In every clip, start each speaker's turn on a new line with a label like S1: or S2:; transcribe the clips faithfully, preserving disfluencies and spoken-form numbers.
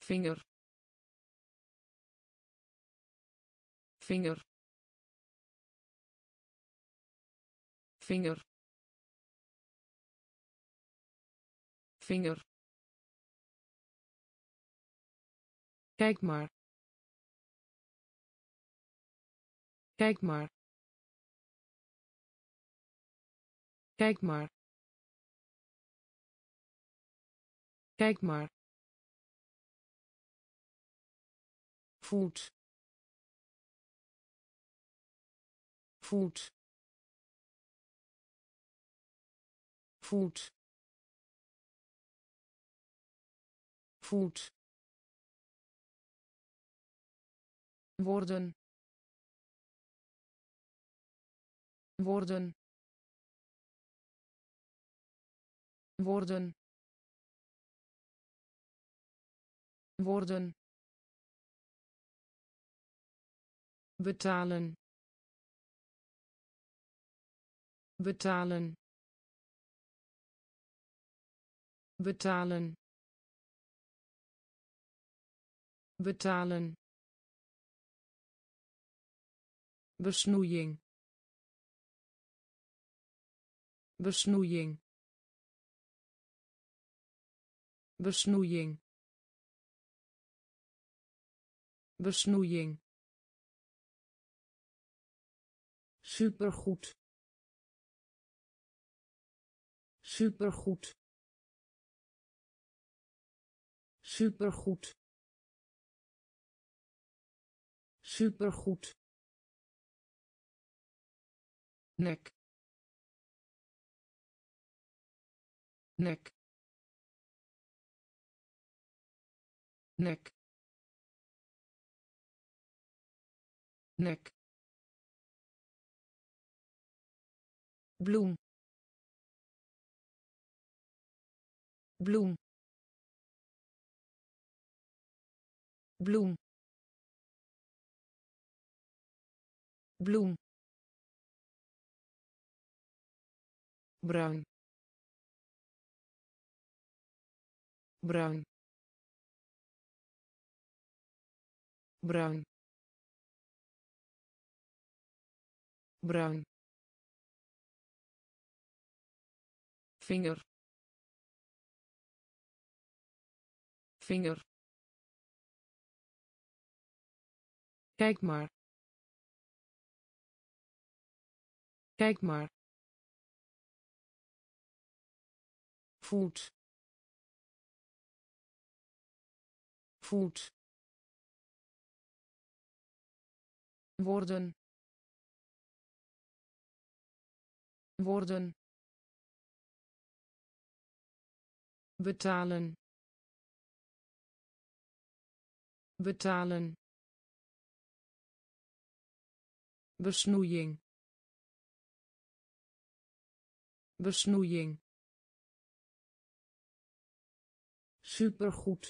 S1: vinger vinger vinger vinger kijk maar kijk maar kijk maar kijk maar voet voet voet voet worden worden worden worden betalen betalen betalen betalen besnoeiing besnoeiing besnoeiing besnoeiing supergoed supergoed supergoed supergoed nek nek nek nek bloem bloem bloem bloem bruin bruin bruin bruin vinger vinger kijk maar kijk maar voet voet worden worden betalen betalen besnoeiing besnoeiing supergoed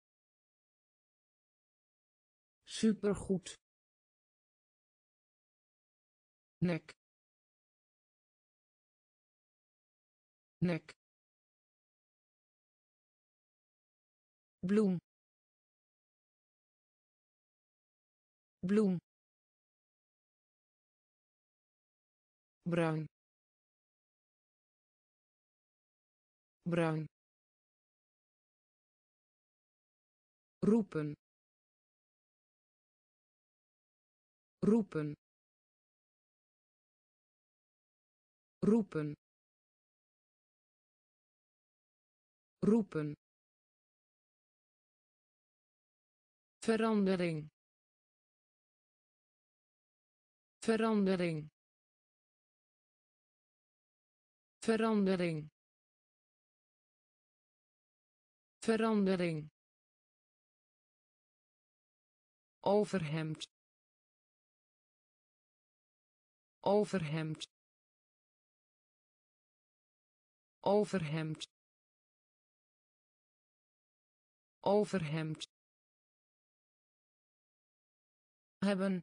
S1: supergoed nek nek bloem bloem bruin bruin roepen roepen roepen roepen verandering verandering verandering verandering overhemd overhemd overhemd overhemd hebben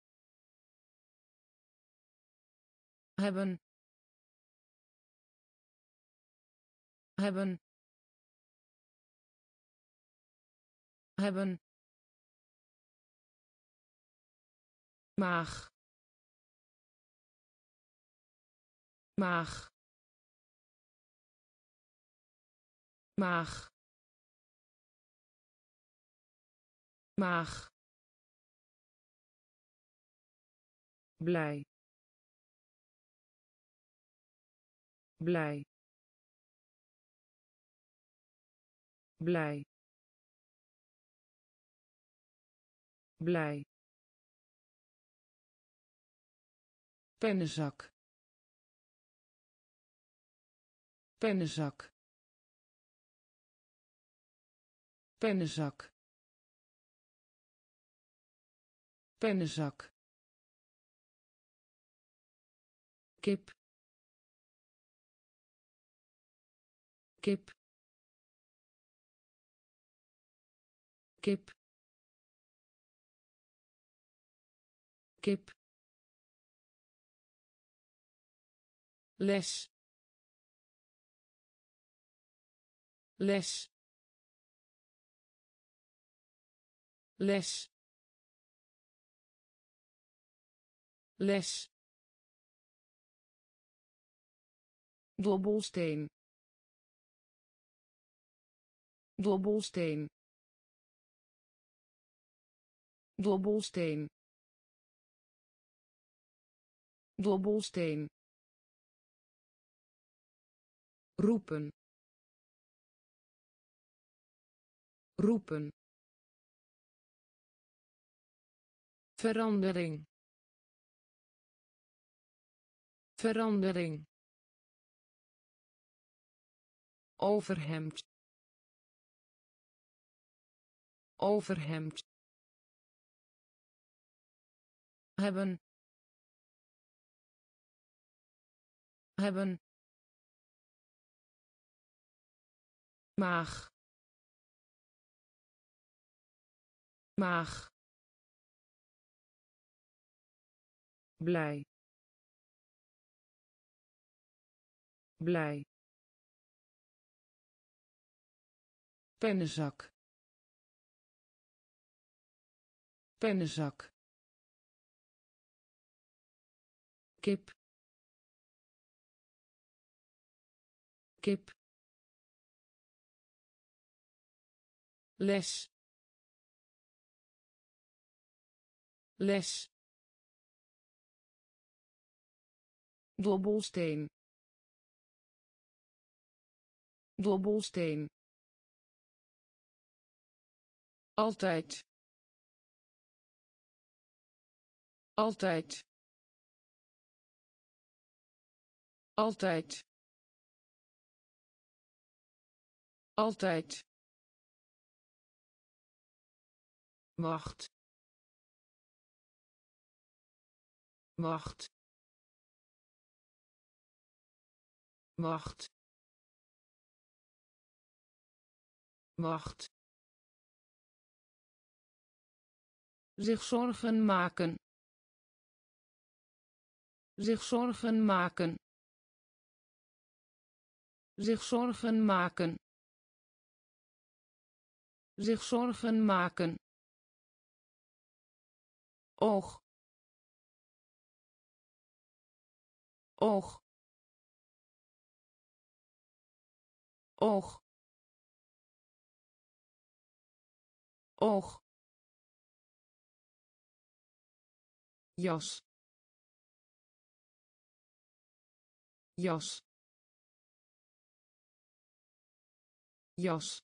S1: hebben hebben hebben, maag, maag, maag, maag, blij, blij, blij, blij, pennenzak, pennenzak, pennenzak, pennenzak, kip, kip, kip, kip, les, les, les, les, dobbelsteen, dobbelsteen, dobbelsteen, dobbelsteen, roepen, roepen, verandering, verandering, overhemd, overhemd, hebben, hebben, maag, maag, blij, blij, pennenzak, pennenzak, kip, kip, les, les, dobbelsteen, dobbelsteen, altijd, altijd, altijd, altijd, wacht, wacht, wacht, wacht, zich zorgen maken, zich zorgen maken, zich zorgen maken, zich zorgen maken, oog, oog, oog, oog, jas, jas, jas,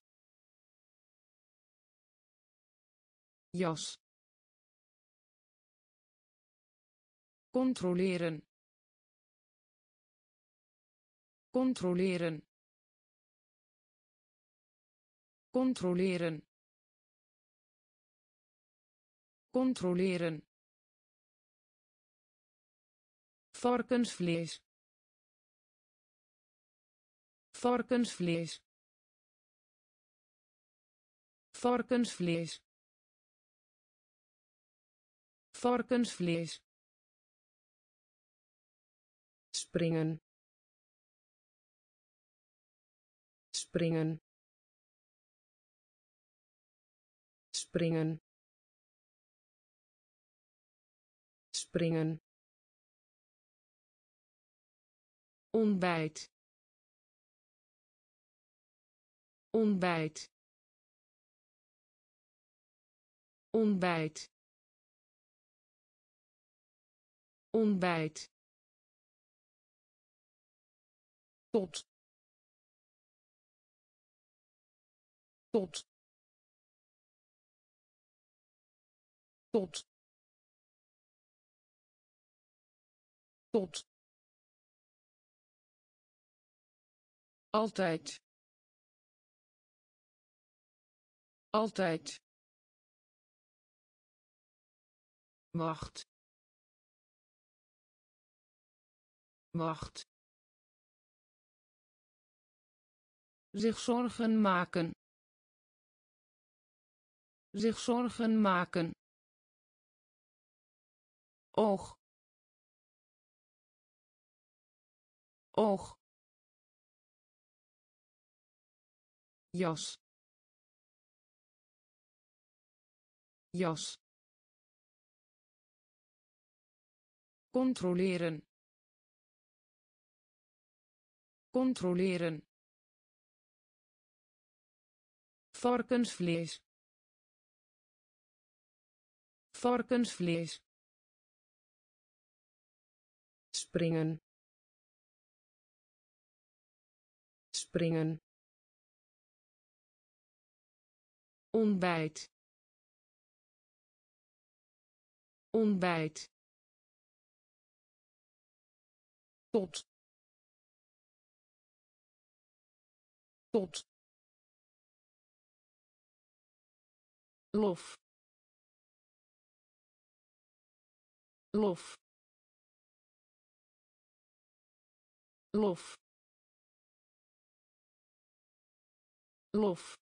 S1: jas, controleren, controleren, controleren, controleren, varkensvlees, varkensvlees, varkensvlees, varkensvlees, springen, springen, springen springen ontbijt ontbijt ontbijt ontbijt tot tot tot tot altijd altijd wacht wacht zich zorgen maken zich zorgen maken oog oog jas jas controleren controleren varkensvlees varkensvlees springen springen ontbijt ontbijt tot tot lof lof lof lof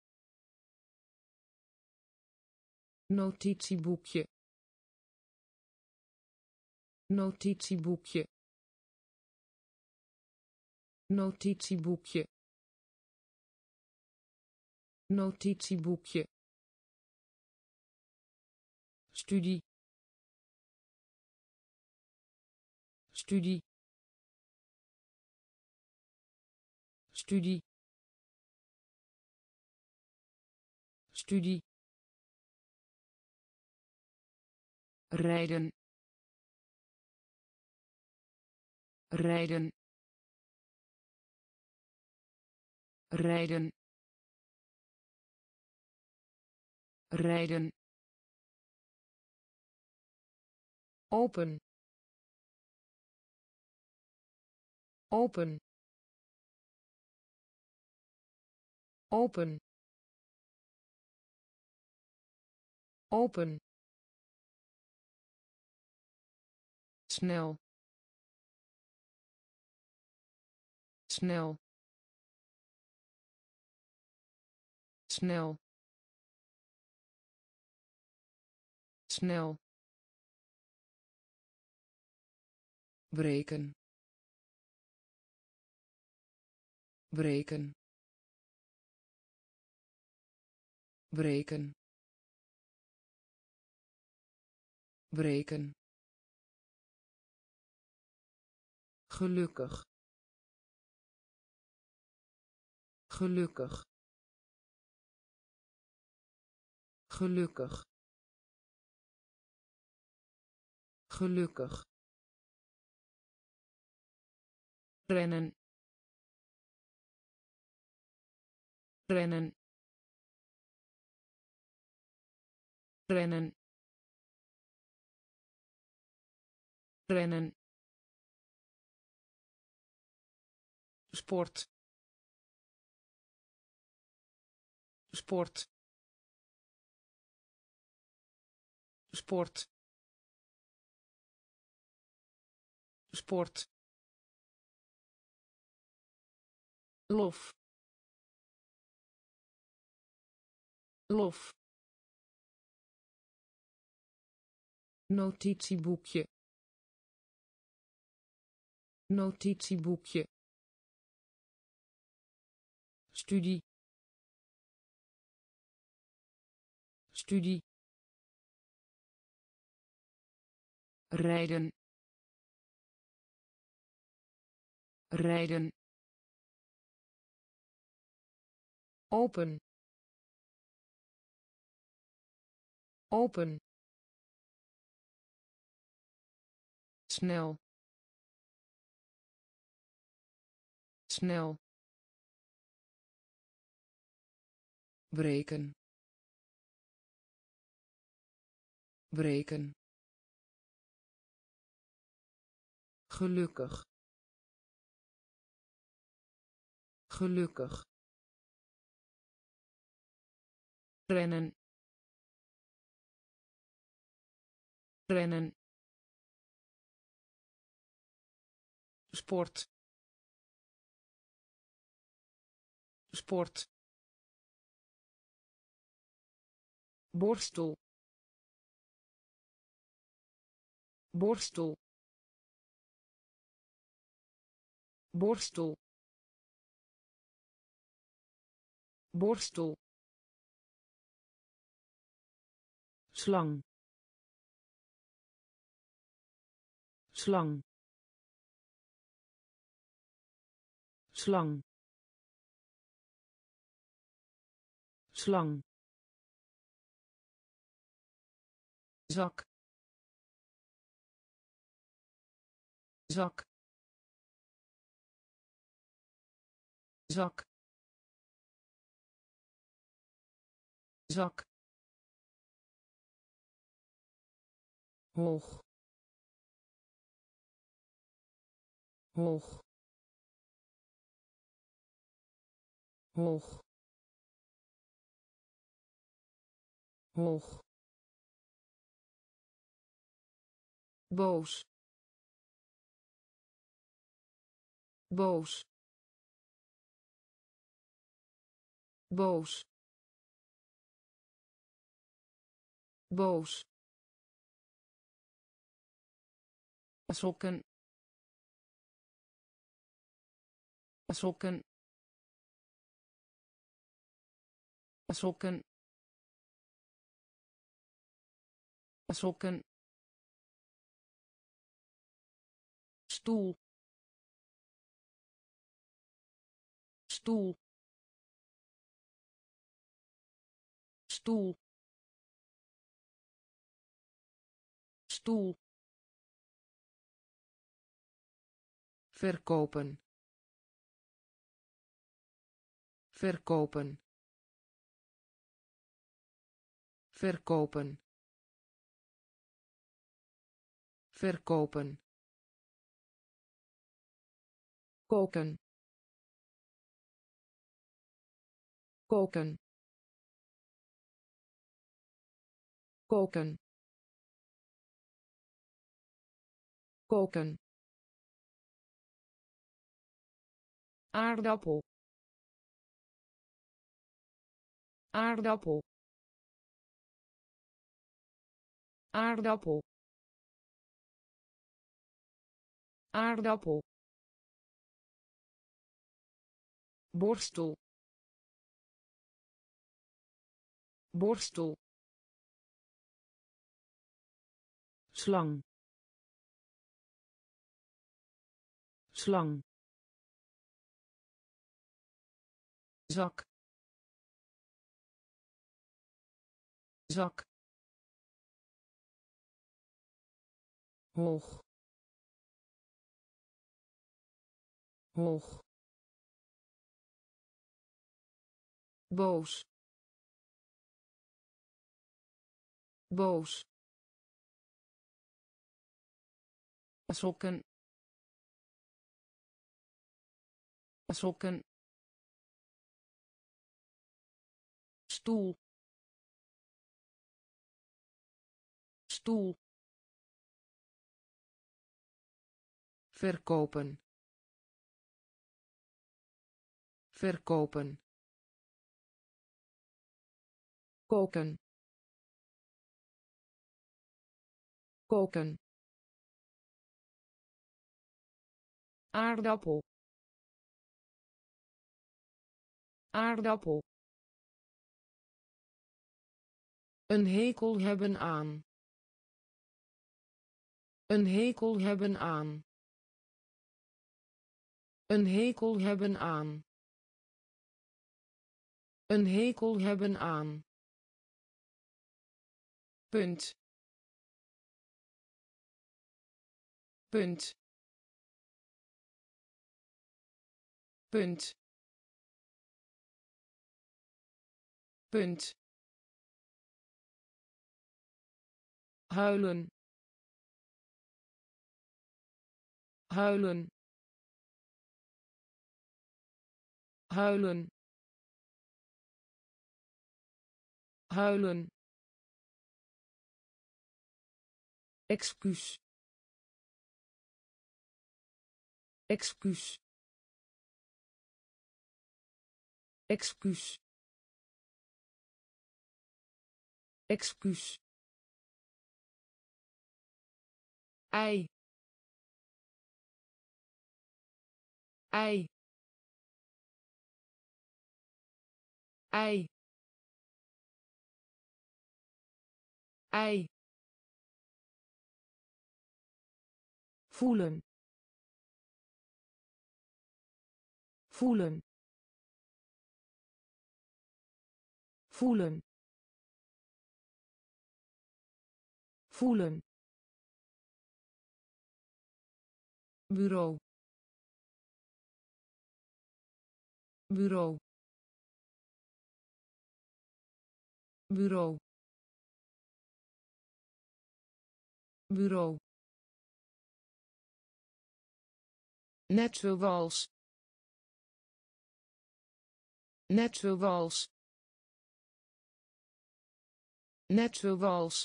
S1: notitieboekje notitieboekje notitieboekje notitieboekje studie studie studie studie rijden rijden rijden rijden open open open open snel snel snel snel breken breken breken breken gelukkig gelukkig gelukkig gelukkig rennen rennen rennen rennen sport sport sport sport lof lof notitieboekje notitieboekje studie studie rijden rijden open open snel snel breken breken gelukkig gelukkig rennen rennen sport sport borstel borstel borstel borstel slang slang slang slang zak zak zak zak hoog hoog hoog hoog boos boos boos boos sokken sokken sokken sokken stoel stoel stoel stoel verkopen verkopen verkopen verkopen koken koken koken koken aardappel aardappel aardappel aardappel borstel borstel slang slang zak zak hoog hoog boos boos sokken sokken stoel stoel verkopen verkopen koken koken aardappel aardappel Een hekel hebben aan. Een hekel hebben aan. Een hekel hebben aan. Een hekel hebben aan. Punt. Punt. Punt. Punt. Huilen. Huilen. Huilen. Huilen. Excuus. Excuus. Excuus. Excuus. Ei. Ei. Ei. Ei. Voelen. Voelen. Voelen. Voelen. Bureau. Bureau. Bureau. Bureau. Net zoals. Net zoals. Net zoals.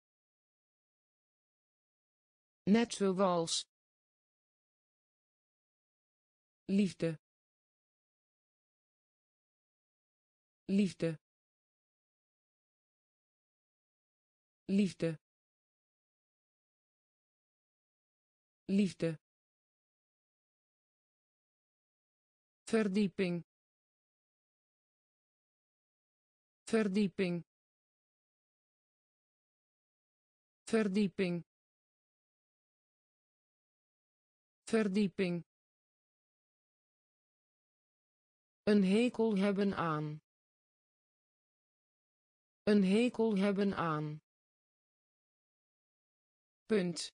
S1: Net zoals. Liefde. Liefde. Liefde. Liefde. Verdieping. Verdieping. Verdieping. Verdieping. Een hekel hebben aan. Een hekel hebben aan. Punt.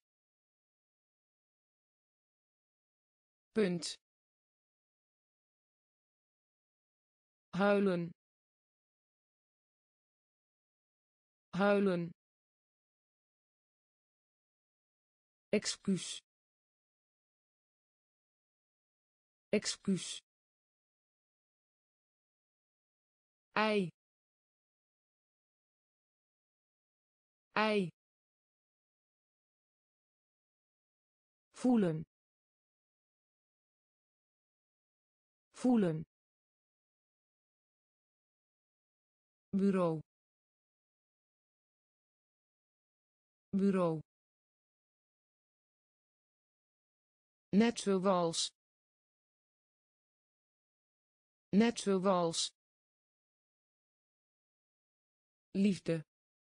S1: Punt. Huilen. Huilen. Excuus. Excuus. Ei. Ei. Voelen. Voelen. Bureau. Bureau. Net zoals. Net zoals. Liefde.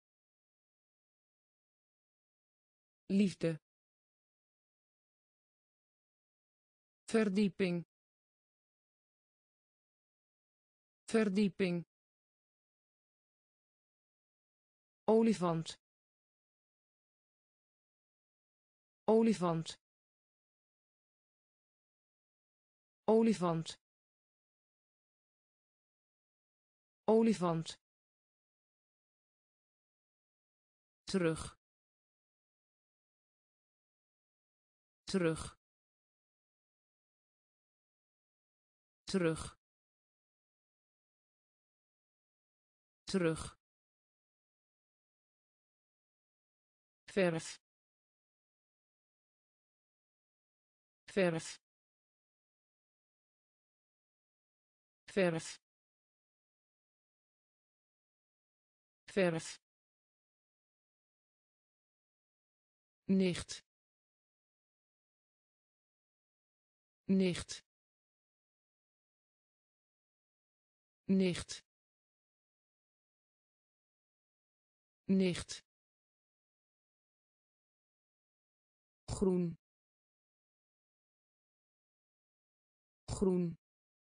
S1: Liefde. Verdieping. Verdieping. Olifant. Olifant. Olifant. Olifant. Terug. Terug. Terug. Terug. Verf. Verf. Verf. Verf. Nicht. Nicht. Nicht. nicht, groen, groen,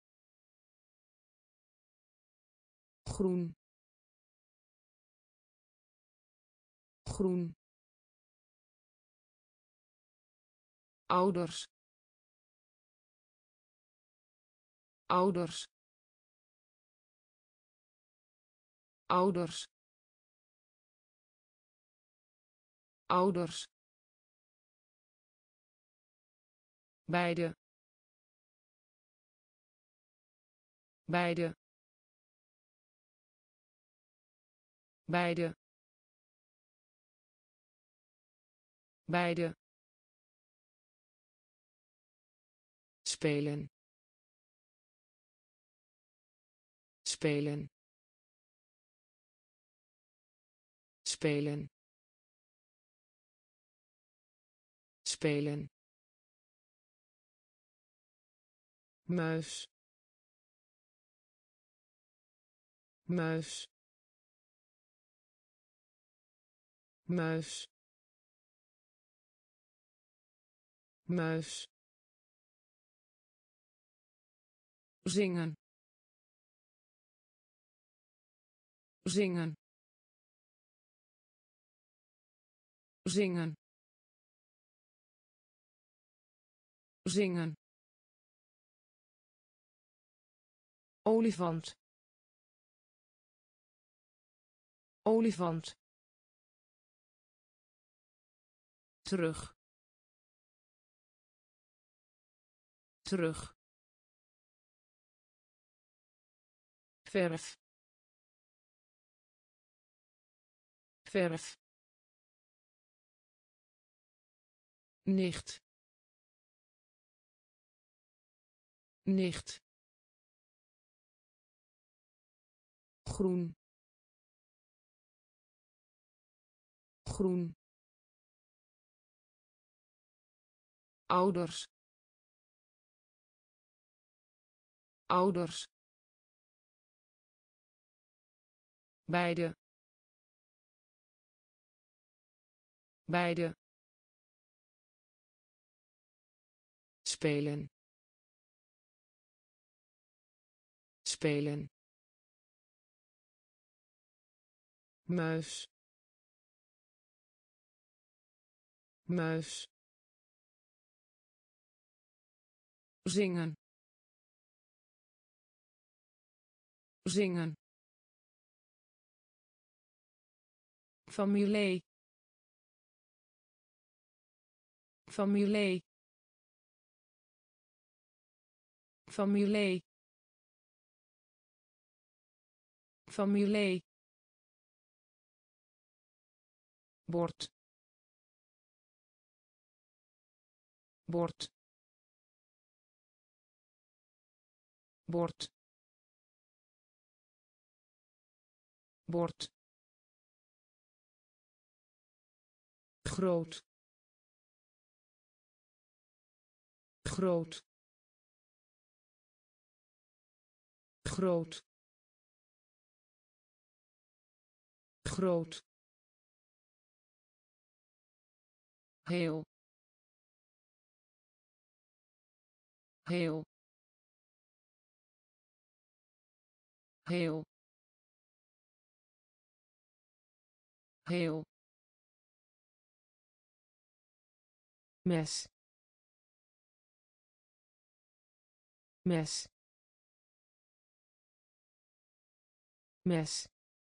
S1: groen, groen, ouders, ouders, ouders, ouders, beide, beide, beide, beide, spelen, spelen, spelen, spelen, muis, muis, muis, muis, zingen, zingen, zingen, zingen, olifant, olifant, terug, terug, verf, verf, nicht, nicht, groen, groen, ouders, ouders, beide, beide, spelen, spelen, muis, muis, zingen, zingen, familie, familie, familie, familie, bord, bord, bord, bord, groot, groot, groot, groot, heel, heel, heel, heel, mes, mes, mes,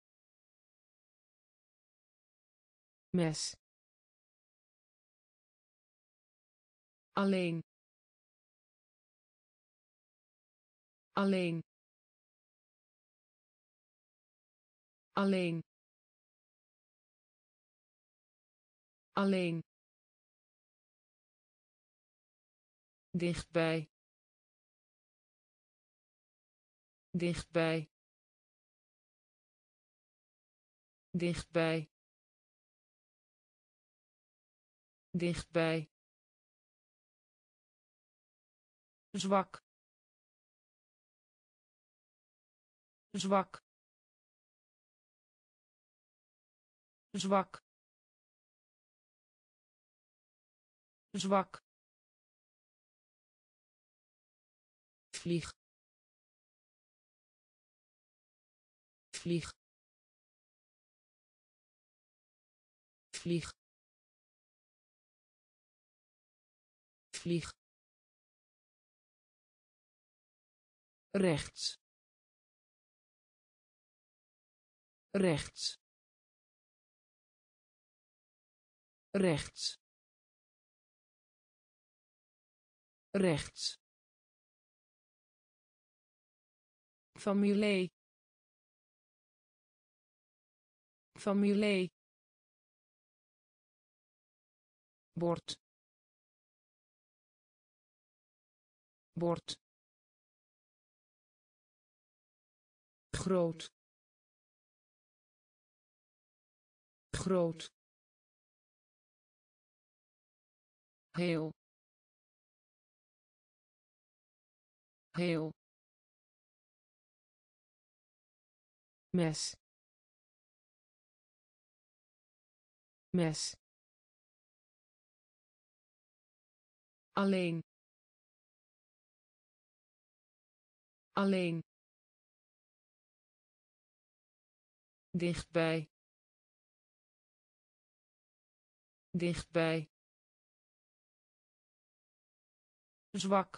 S1: mes, alleen, alleen, alleen, alleen, dichtbij, dichtbij, dichtbij, dichtbij, zwak, zwak, zwak, zwak, vlieg, vlieg, vlieg, vlieg, rechts, rechts, rechts, rechts, familie, familie, bord, bord, groot, groot, heel, heel, mes, mes, alleen, alleen, dichtbij, dichtbij, zwak,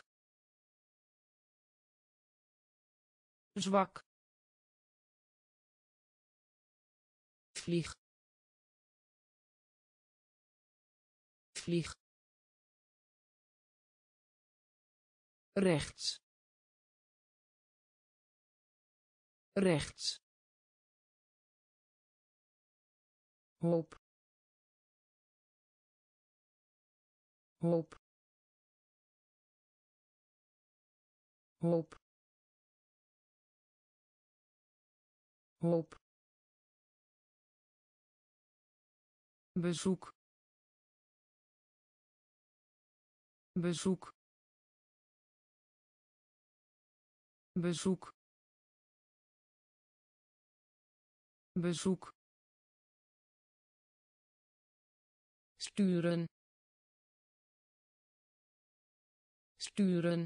S1: zwak, vlieg, vlieg, rechts, rechts, hoop, hoop, hoop, hoop, bezoek, bezoek, bezoek, bezoek, sturen, sturen,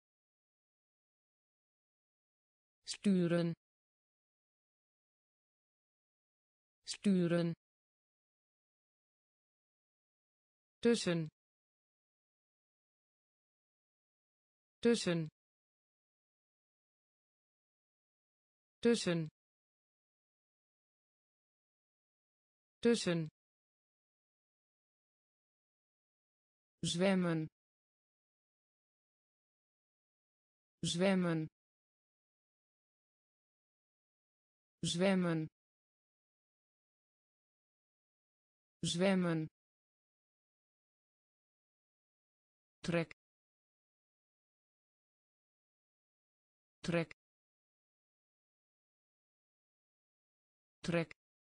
S1: sturen, sturen, tussen, tussen, tussen, tussen, zwemmen, zwemmen, zwemmen, zwemmen, trek, trek, trek,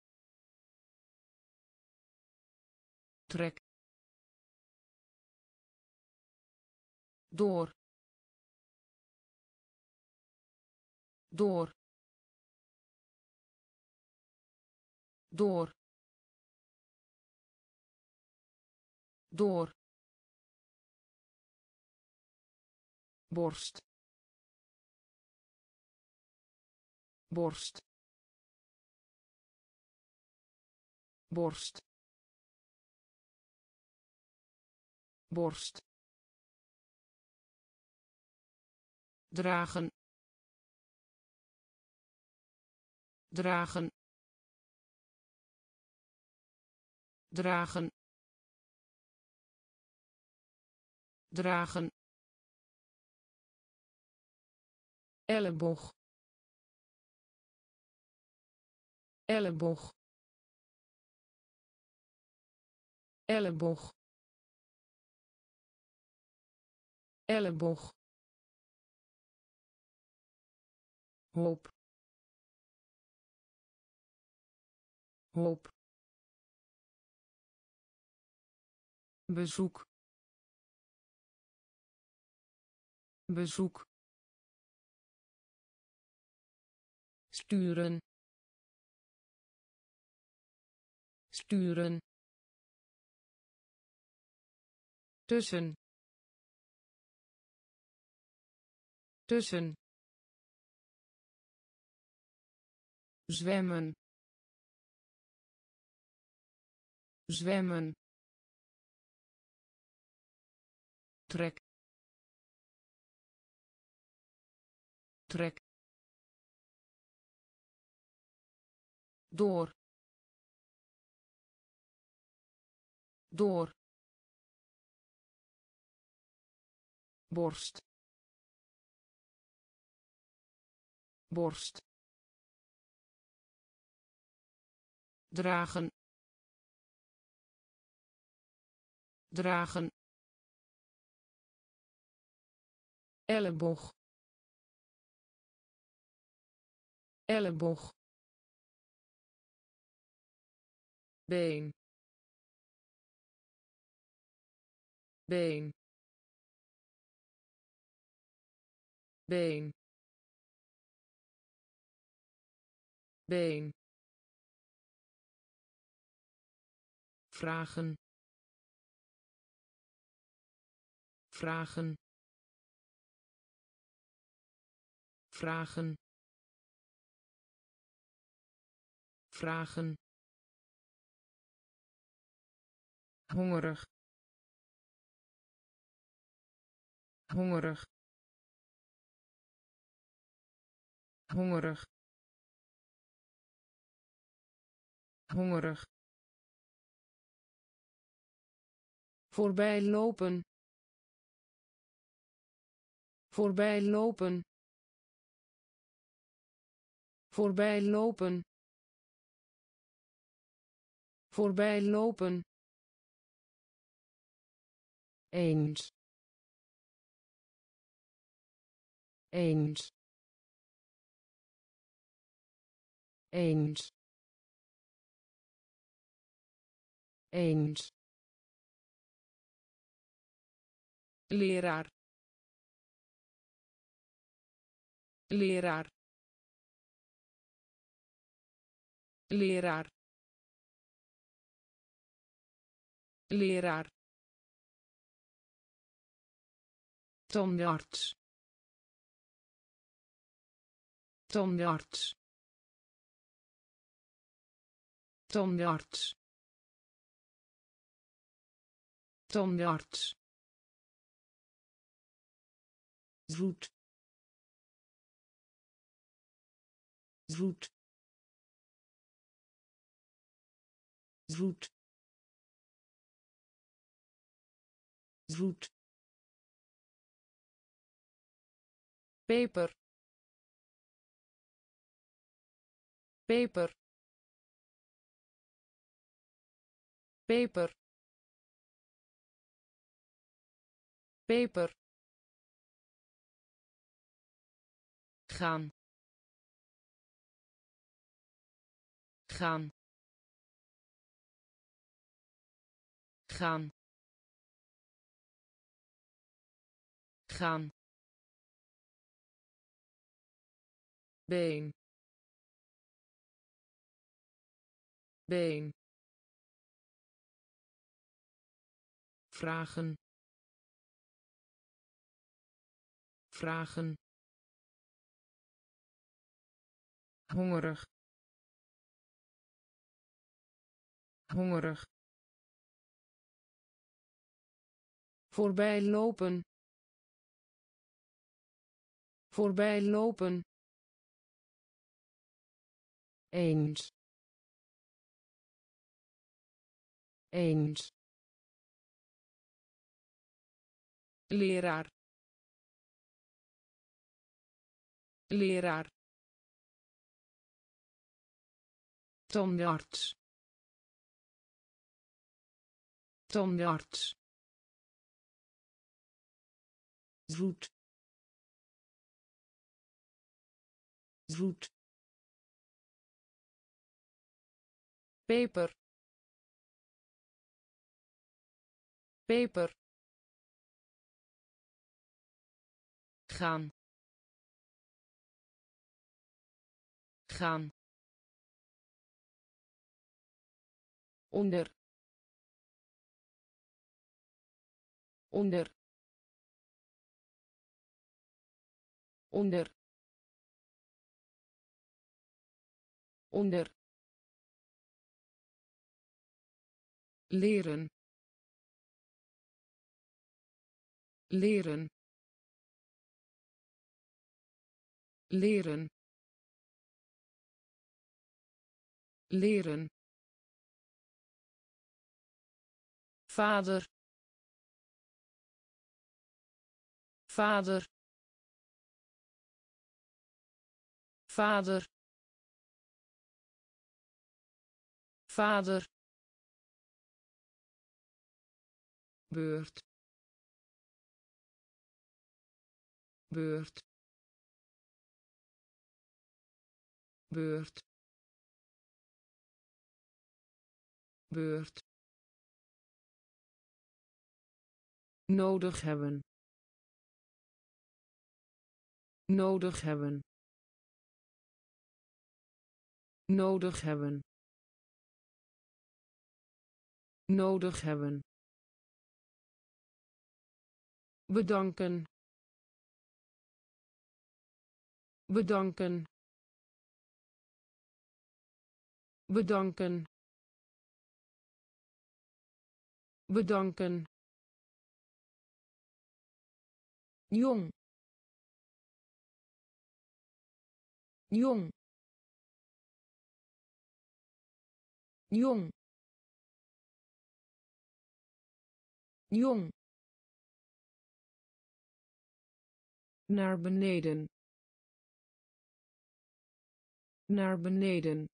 S1: trek, door, door, door, door, borst, borst, borst, borst, dragen, dragen, dragen, dragen, elleboog, elleboog, elleboog, elleboog, hoop, hoop, bezoek, bezoek, sturen, sturen tussen tussen zwemmen zwemmen trek trek door door borst borst dragen dragen elleboog elleboog been been been been vragen vragen vragen vragen hongerig hongerig hongerig hongerig voorbij lopen voorbij lopen voorbij lopen voorbij lopen eens eens eens eens leraar leraar leraar leraar tandarts tandarts tandarts tandarts zoet zoet zoet zoet peper peper peper peper gaan gaan gaan gaan been been vragen vragen hongerig hongerig voorbij lopen voorbij lopen eens eens leraar leraar tandarts tandarts zoet zoet peper peper gaan gaan onder onder onder onder leren leren leren leren vader vader vader vader beurt beurt beurt beurt nodig hebben nodig hebben nodig hebben nodig hebben bedanken bedanken bedanken bedanken jong jong jong jong naar beneden naar beneden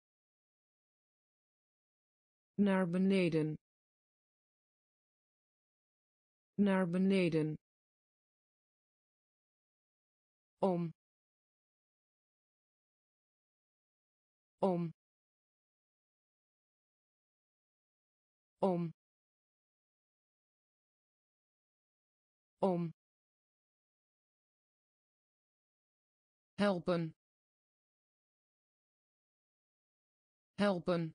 S1: naar beneden naar beneden om om om om helpen helpen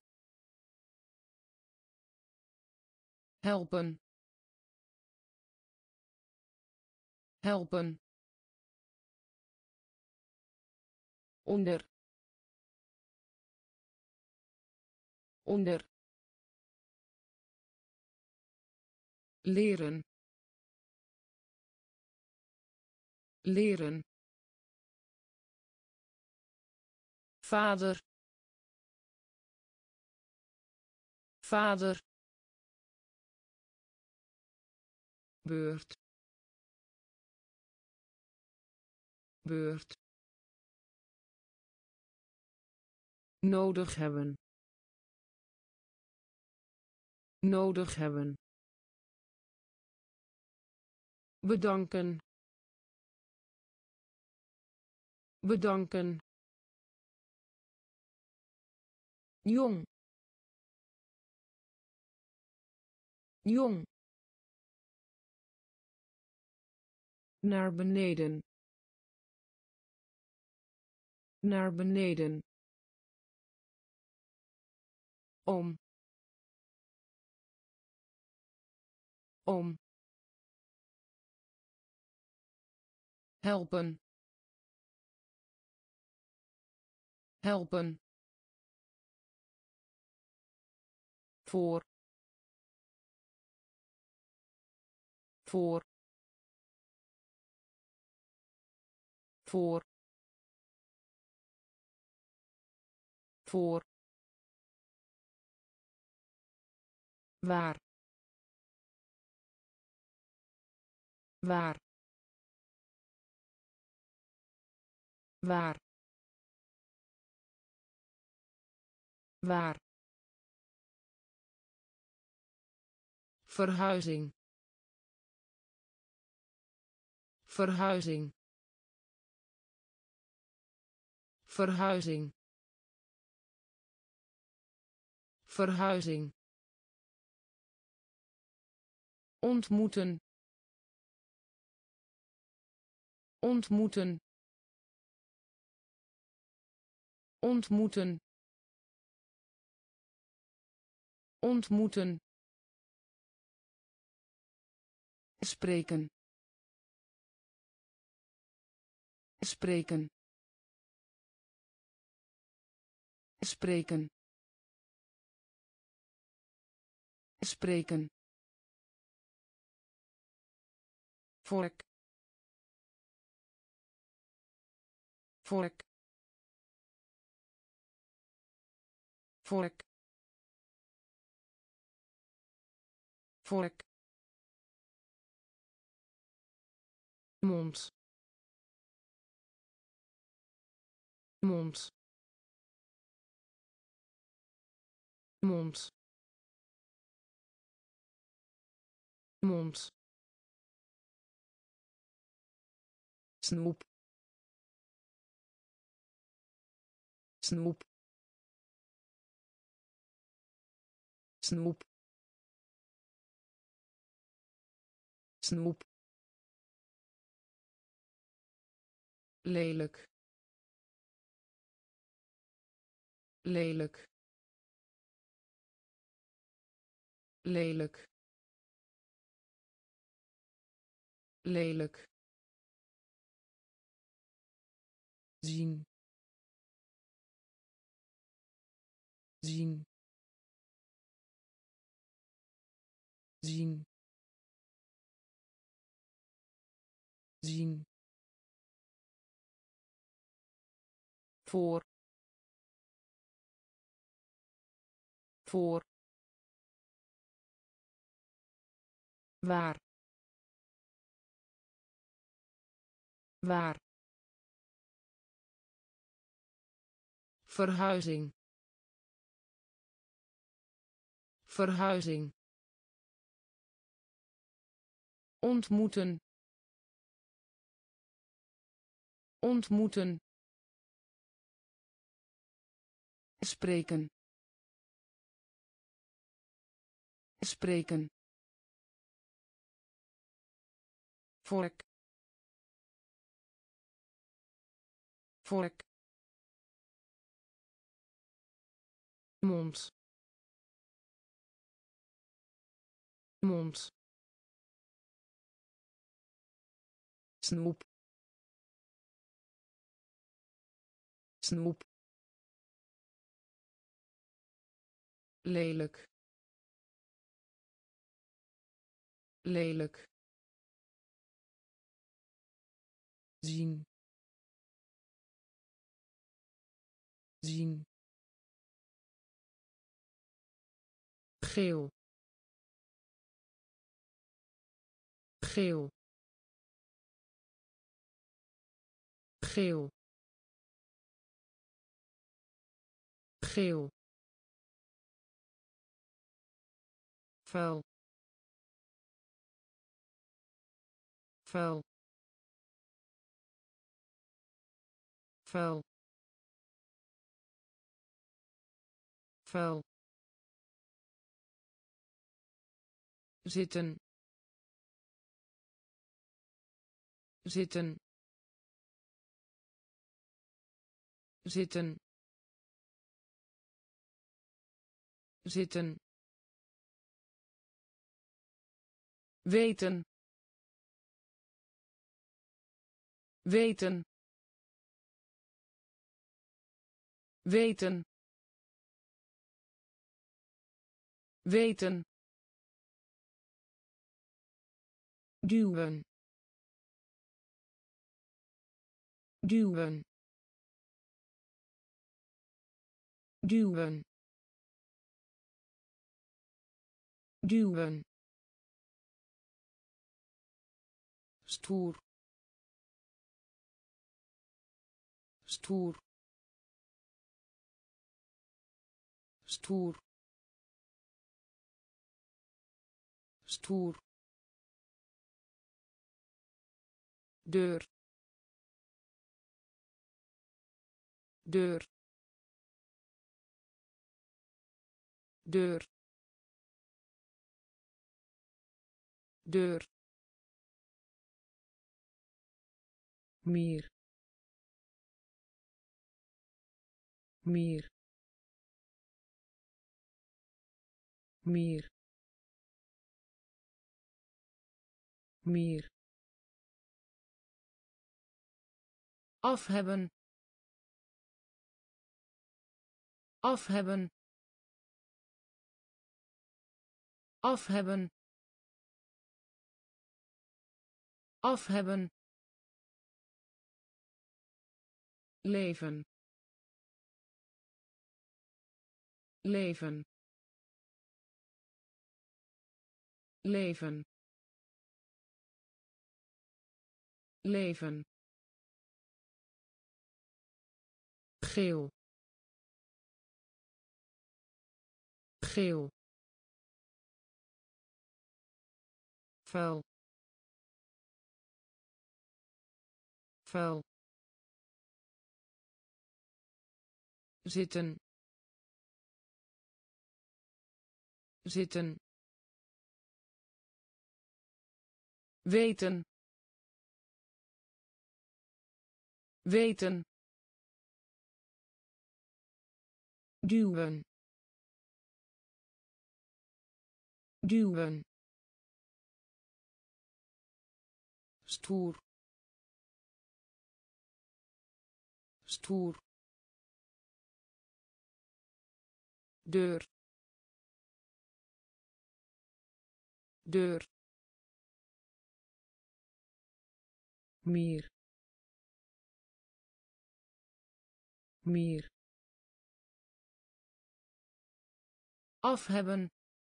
S1: helpen helpen onder onder leren leren vader vader beurt beurt nodig hebben nodig hebben bedanken bedanken jong jong naar beneden naar beneden om om helpen helpen voor voor voor voor waar waar waar waar verhuizing verhuizing verhuizing verhuizing ontmoeten ontmoeten ontmoeten ontmoeten, spreken, spreken, spreken, spreken, vork, vork, vork, vork, mond, mond, mond, mond, snoep, snoep, snoep, snoep, lelijk, lelijk, lelijk, lelijk, zien, zien, zien, zien, voor, voor, waar, waar, verhuizing, verhuizing, ontmoeten, ontmoeten, spreken, spreken, vork, vork, mond, mond, snoep, snoep, lelijk, lelijk, zien, zien, geel, geel, geel, geel, vuil, vuil, vuil, vuil, zitten, zitten, zitten, zitten, weten, weten, weten, weten, duwen, duwen, duwen, duwen, stoer, stoer, stoer, stoer, deur, deur, deur, deur, meer, meer, meer meer af hebben af hebben af hebben af hebben leven leven leven leven geel geel vuil vuil zitten zitten weten weten duwen duwen stoer stoer deur deur meer meer af hebben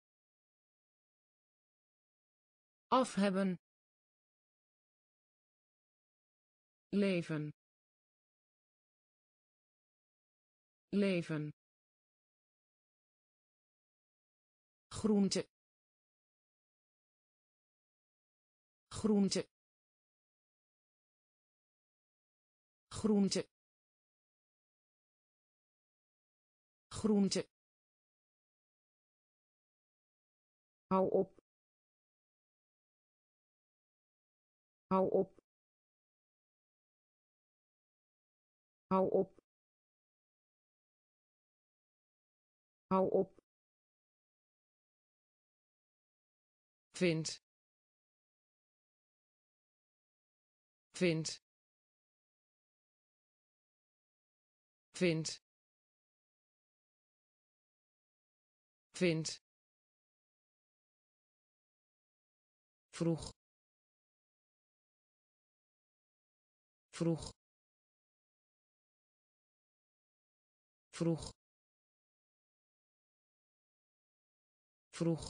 S1: af hebben leven leven groente groente groente groente hou op hou op hou op hou op vind vind vind vind vroeg vroeg vroeg vroeg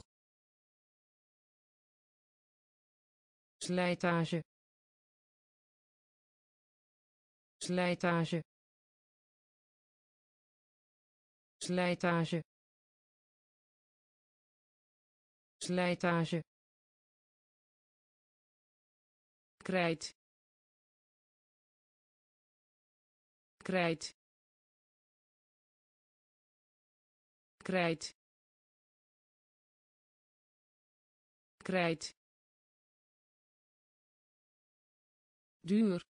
S1: slijtage slijtage slijtage slijtage krijt krijt krijt krijt duur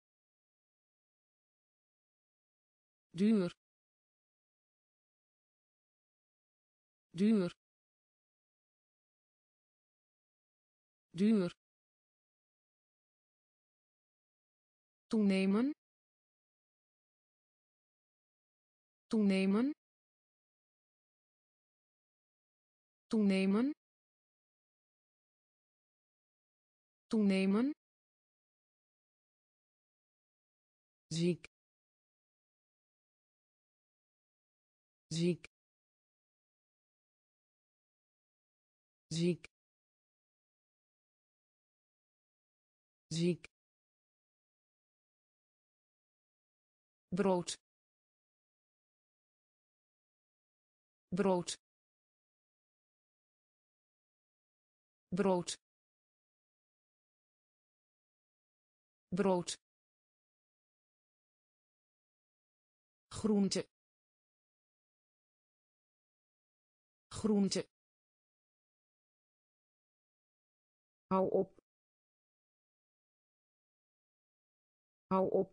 S1: duur duur duur toenemen toenemen toenemen toenemen ziek ziek ziek ziek brood brood brood brood groente groente hou op hou op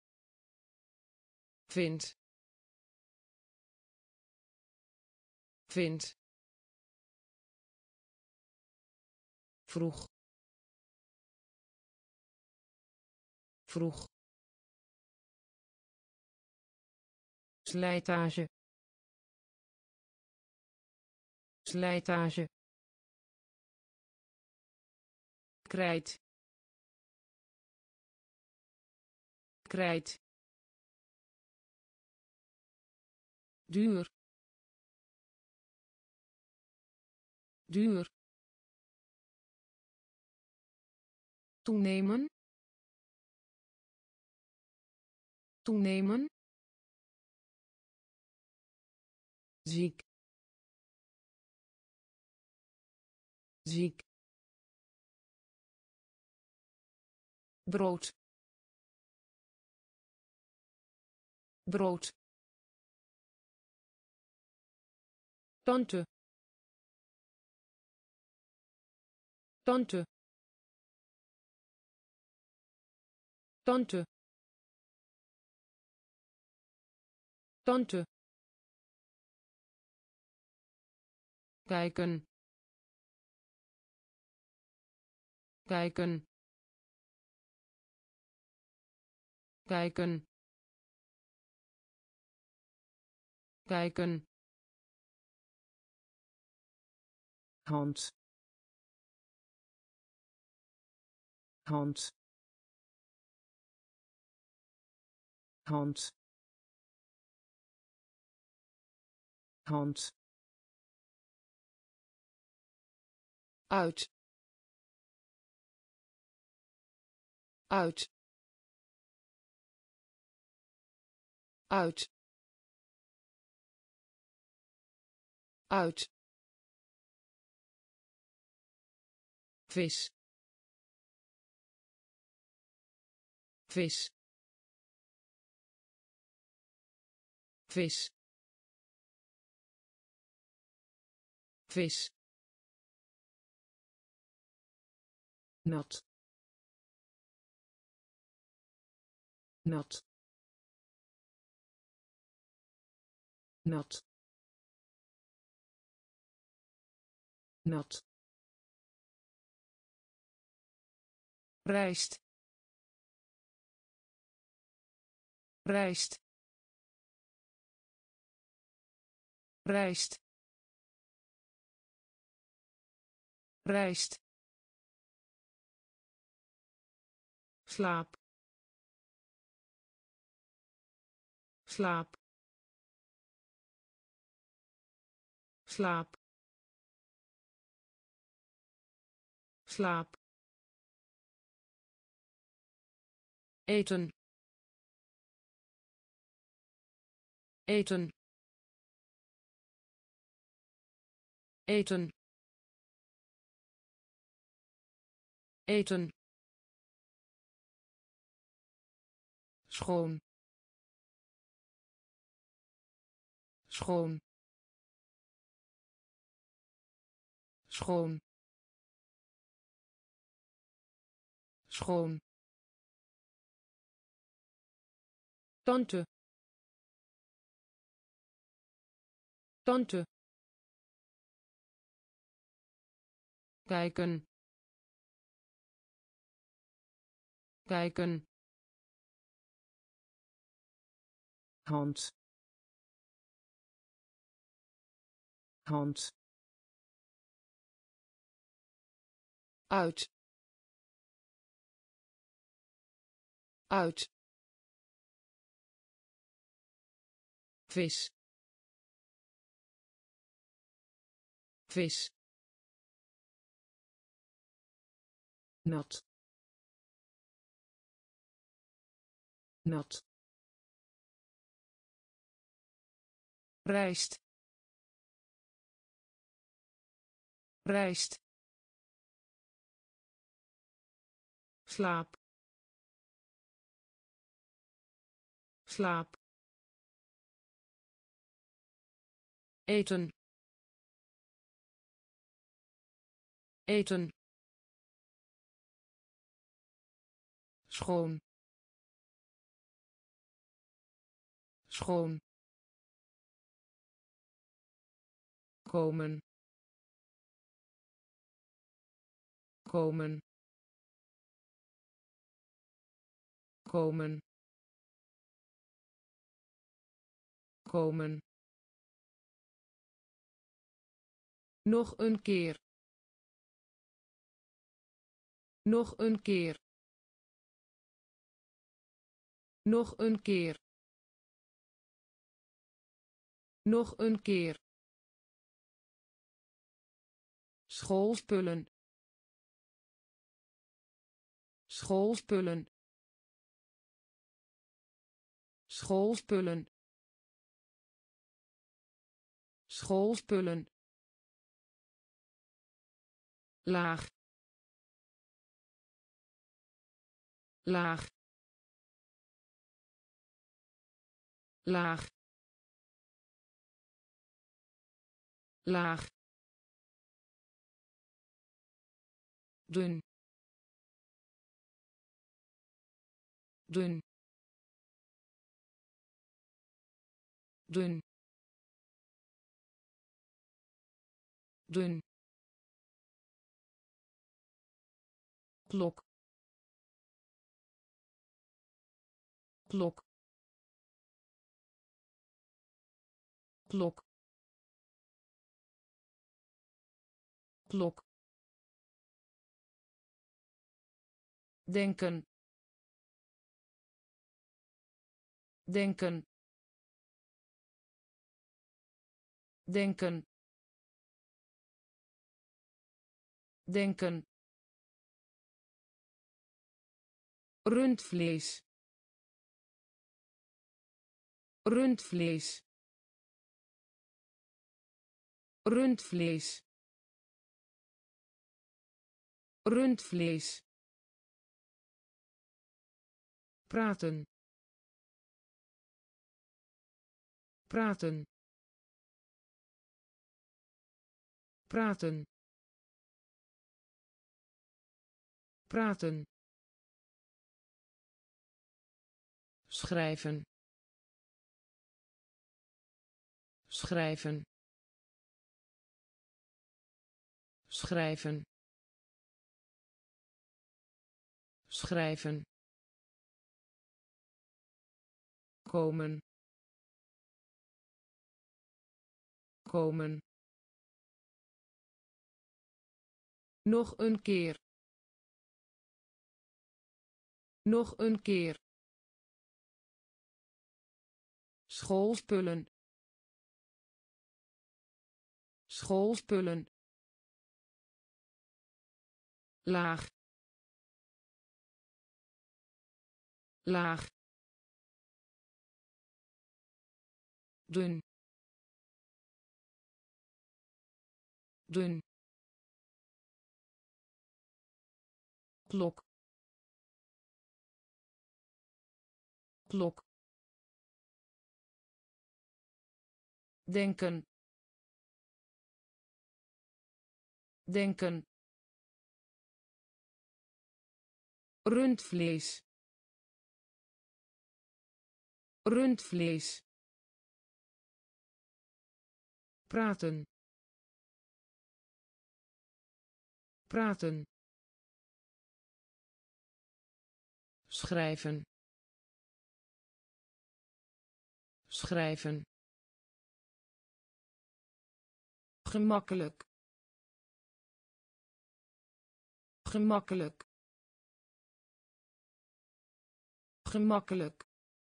S1: vind Vind. Vroeg. Vroeg. Slijtage. Slijtage. Krijt. Krijt. Duur. Duur. Toenemen. Toenemen. Ziek. Ziek. Brood. Brood. Tante. Tante. Tante. Tante. Kijken. Kijken. Kijken. Kijken. Hand. Hand. Hand. Hand. Uit. Uit. Uit. Uit. Vis. Vis. Vis. Vis. Nat. Nat. Nat. Nat. Rijst. Rijst. Rijst. Rijst. Slaap. Slaap. Slaap. Slaap. Eten. Eten. Eten. Eten. Schoon. Schoon. Schoon. Schoon. Tante. Tante. Kijken. Kijken. Hand. Hand. Uit. Uit. Vis. Vis. Nat. Nat. Rijst. Rijst. Slaap. Slaap. Eten. Eten. Schoon. Schoon. komen komen komen komen nog een keer nog een keer nog een keer nog een keer schoolspullen schoolspullen schoolspullen schoolspullen laag laag laag laag dun dun dun dun klok klok klok klok denken denken denken denken rundvlees rundvlees rundvlees rundvlees praten praten praten praten schrijven schrijven schrijven schrijven komen komen nog een keer nog een keer schoolspullen schoolspullen laag laag dun dun klok klok denken denken rundvlees rundvlees praten praten schrijven schrijven gemakkelijk gemakkelijk gemakkelijk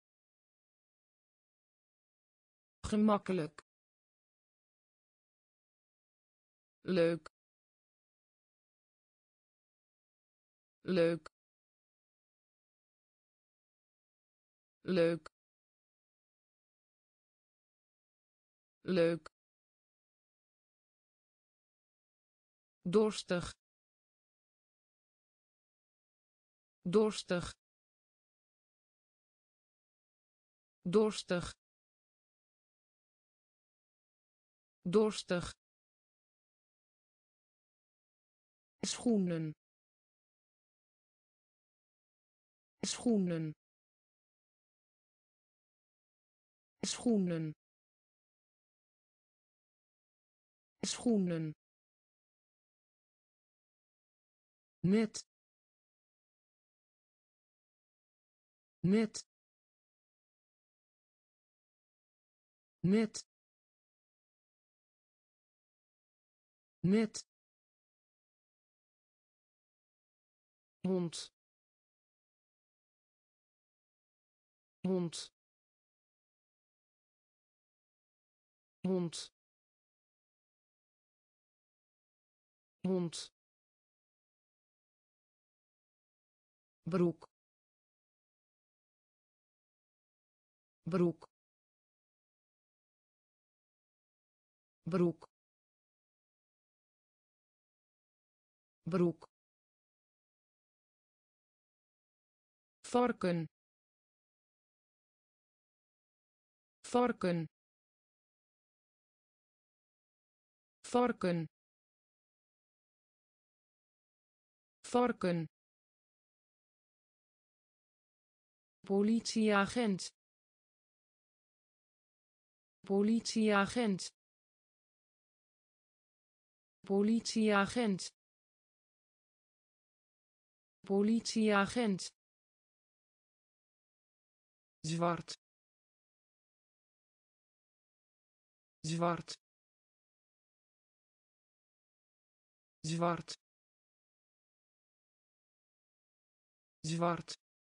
S1: gemakkelijk leuk leuk leuk leuk dorstig dorstig dorstig dorstig schoenen schoenen schoenen schoenen, net, net, net, net, hond, hond, hond, hond, broek, broek, broek, broek, varken, varken, varken, varken, politieagent, politieagent, politieagent, politieagent, zwart, zwart, zwart, zwart,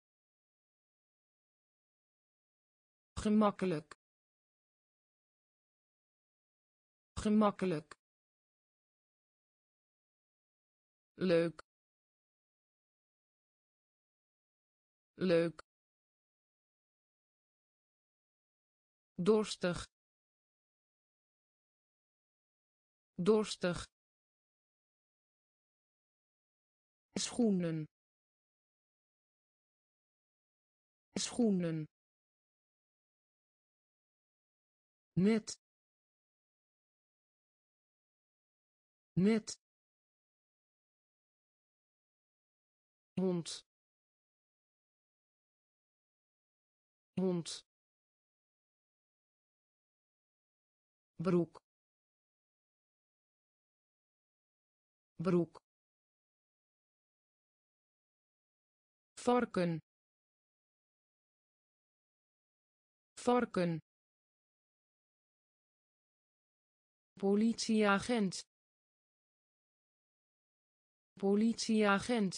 S1: gemakkelijk, gemakkelijk, leuk, leuk, dorstig, dorstig, schoenen, schoenen, net, net, hond, hond, broek, broek, varken, varken, politieagent, politieagent,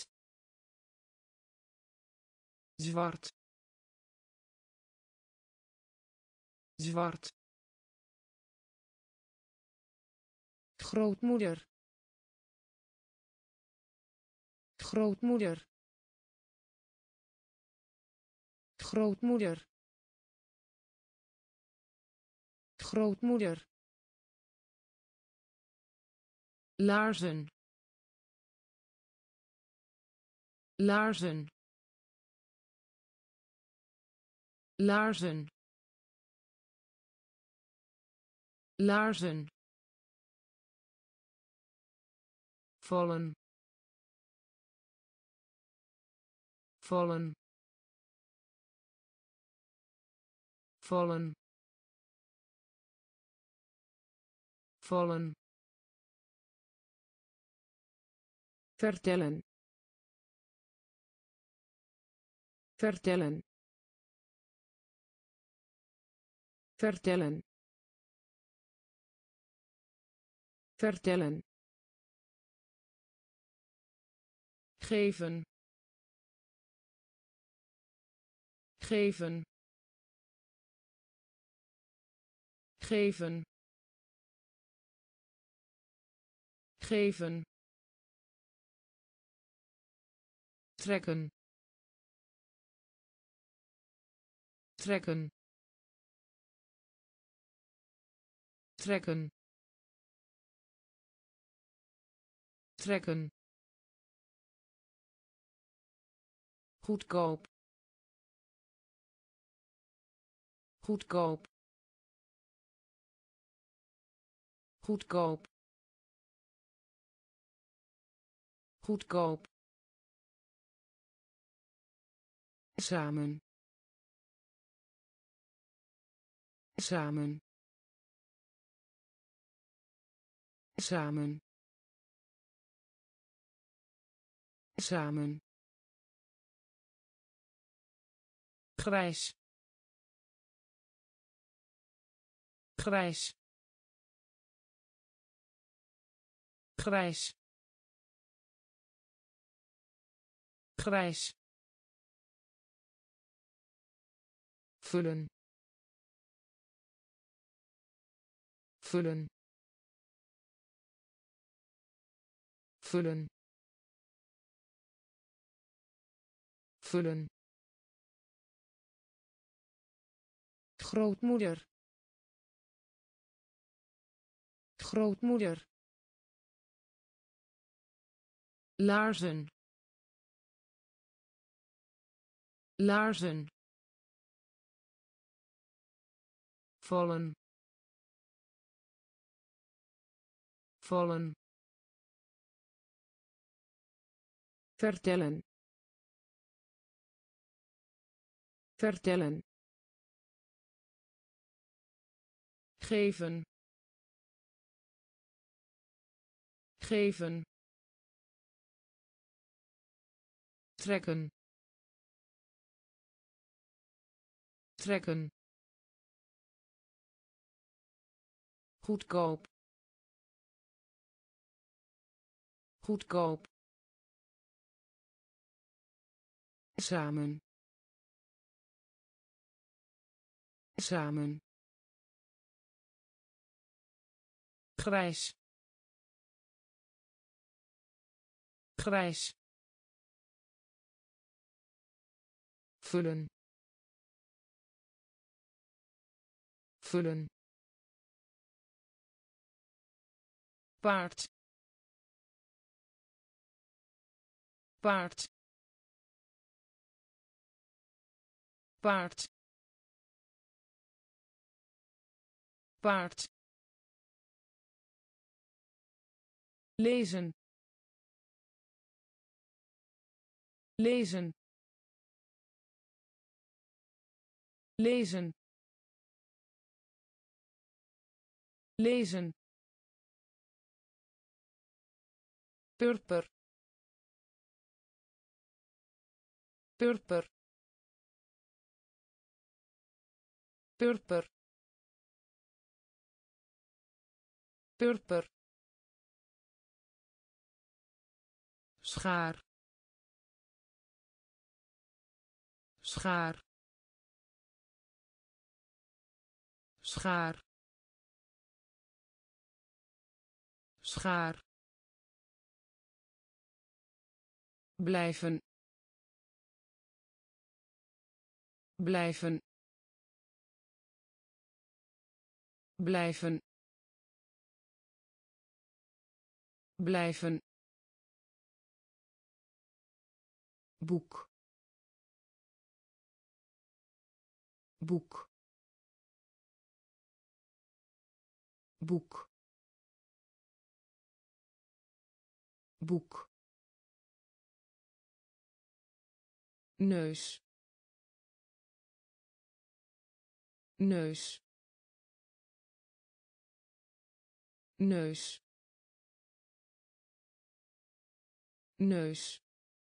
S1: zwart, zwart, grootmoeder, grootmoeder, grootmoeder, grootmoeder, laarzen, laarzen, laarzen, laarzen, vallen, vallen, vallen, vallen, vertellen, vertellen, vertellen, vertellen, geven, geven, geven, geven, trekken, trekken, trekken, trekken, goedkoop, goedkoop, goedkoop, goedkoop, samen, samen, samen samen grijs grijs grijs grijs vullen vullen vullen vullen grootmoeder grootmoeder laarzen laarzen vallen vallen vertellen vertellen geven geven trekken trekken goedkoop goedkoop samen samen grijs grijs vullen vullen paard paard paard paard lezen lezen lezen lezen purper purper purper purper schaar schaar schaar schaar blijven blijven blijven blijven boek boek boek boek neus neus neus neus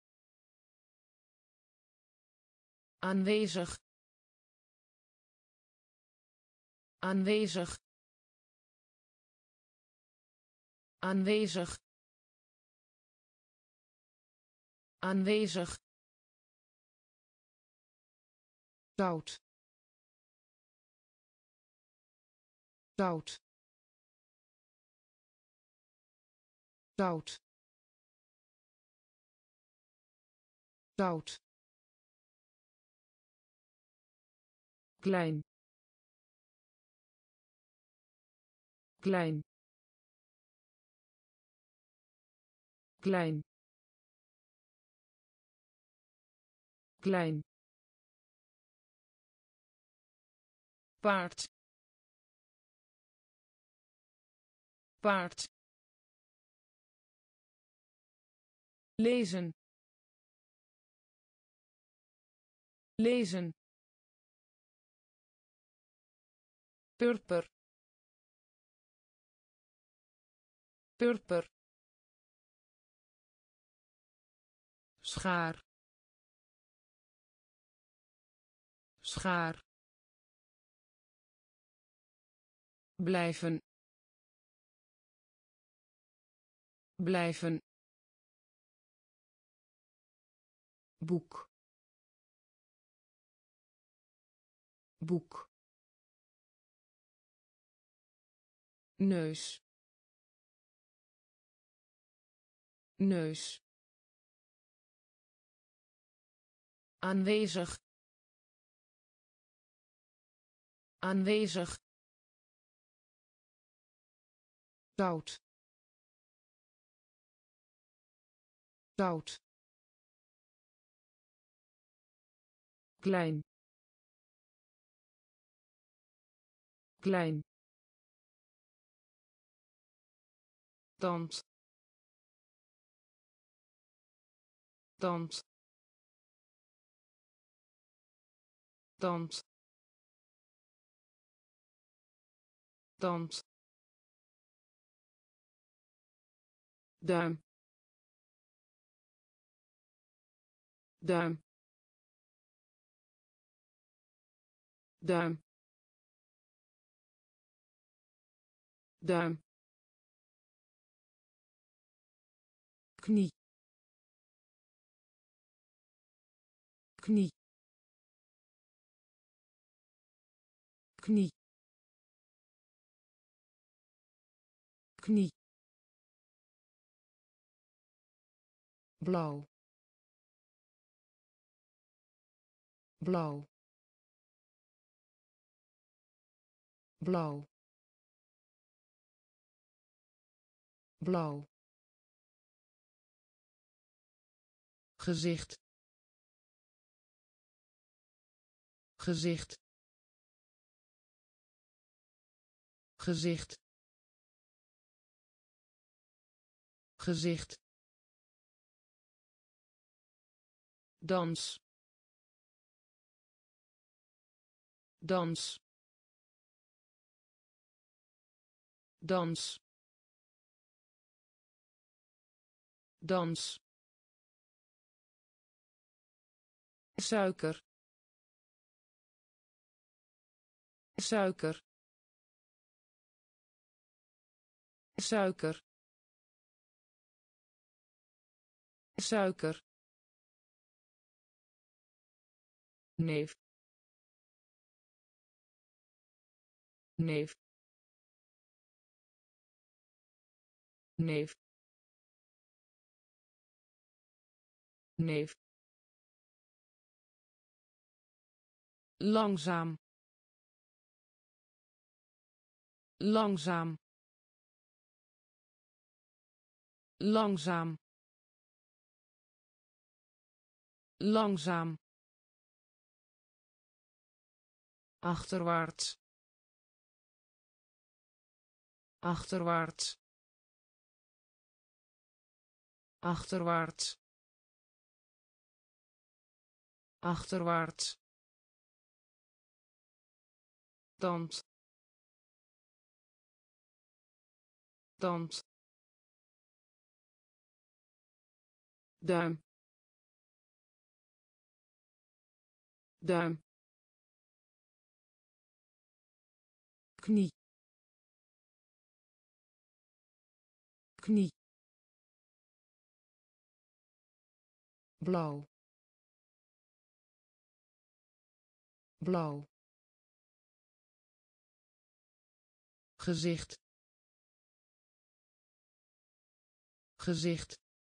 S1: aanwezig aanwezig aanwezig aanwezig zout zout zout zout klein klein klein klein paard paard lezen lezen purper purper, schaar, schaar, blijven, blijven, boek, boek, neus, neus, aanwezig, aanwezig, zout, zout, klein, klein, tand, tand, tand, tand, duim, duim, duim, duim, knie, knie, knie, knie, blauw, blauw, blauw, blauw, gezicht, gezicht, gezicht, gezicht, dans, dans, dans, dans, suiker, suiker, suiker, suiker, neef, neef, neef, neef, langzaam, langzaam, langzaam, langzaam, achterwaarts, achterwaarts, achterwaarts, achterwaarts, tand, tand, duim, duim, knie, knie, blauw, blauw, gezicht, gezicht,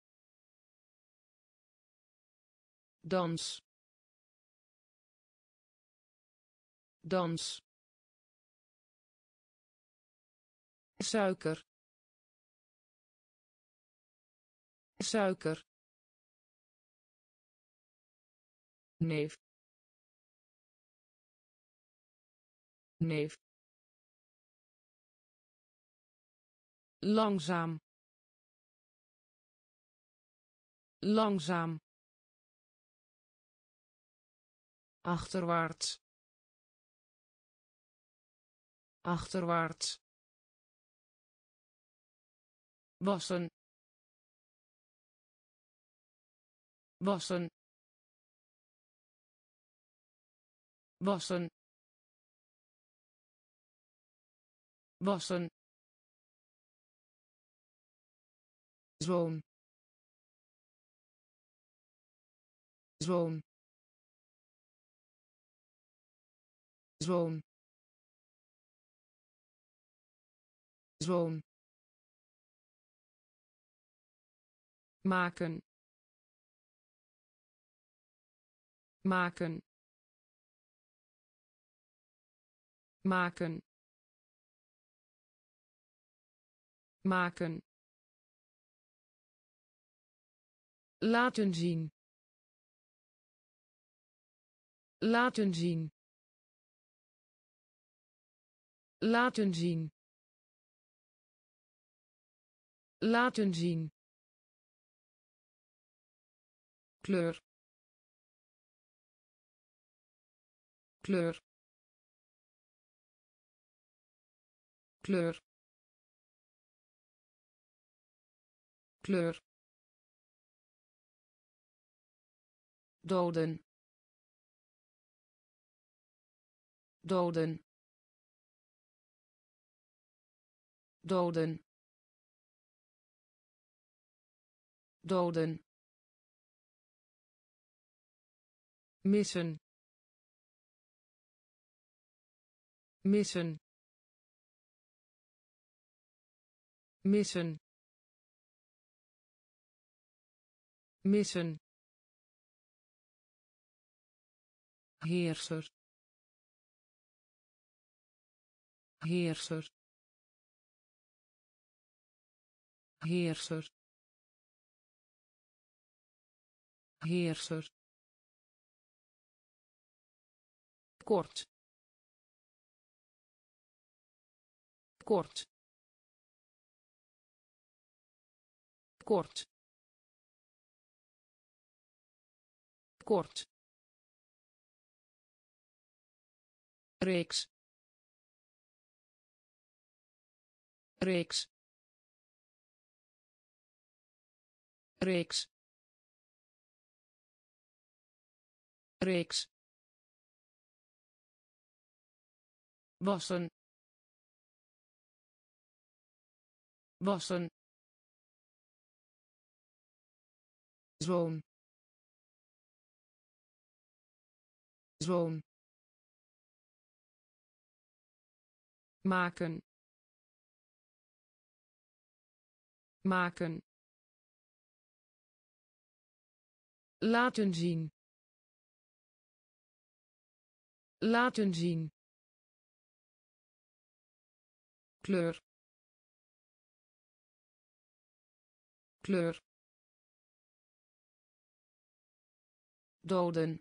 S1: dans, dans, suiker, suiker, neef, neef, langzaam, langzaam, achterwaarts, achterwaarts, wassen, wassen, wassen, wassen, zoon, zoon, zoon, zoon, maken, maken, maken, maken, laten zien, laten zien, laten zien, laten zien, kleur, kleur, kleur, kleur, doden, doden, doden, doden, missen, missen, missen, missen, heerser, heerser, heerser, heerser, kort, kort, kort, kort, reeks, reeks, reeks, reeks, wassen, wassen, zoon, zoon, maken, maken, laten zien, laten zien, kleur, kleur, doden,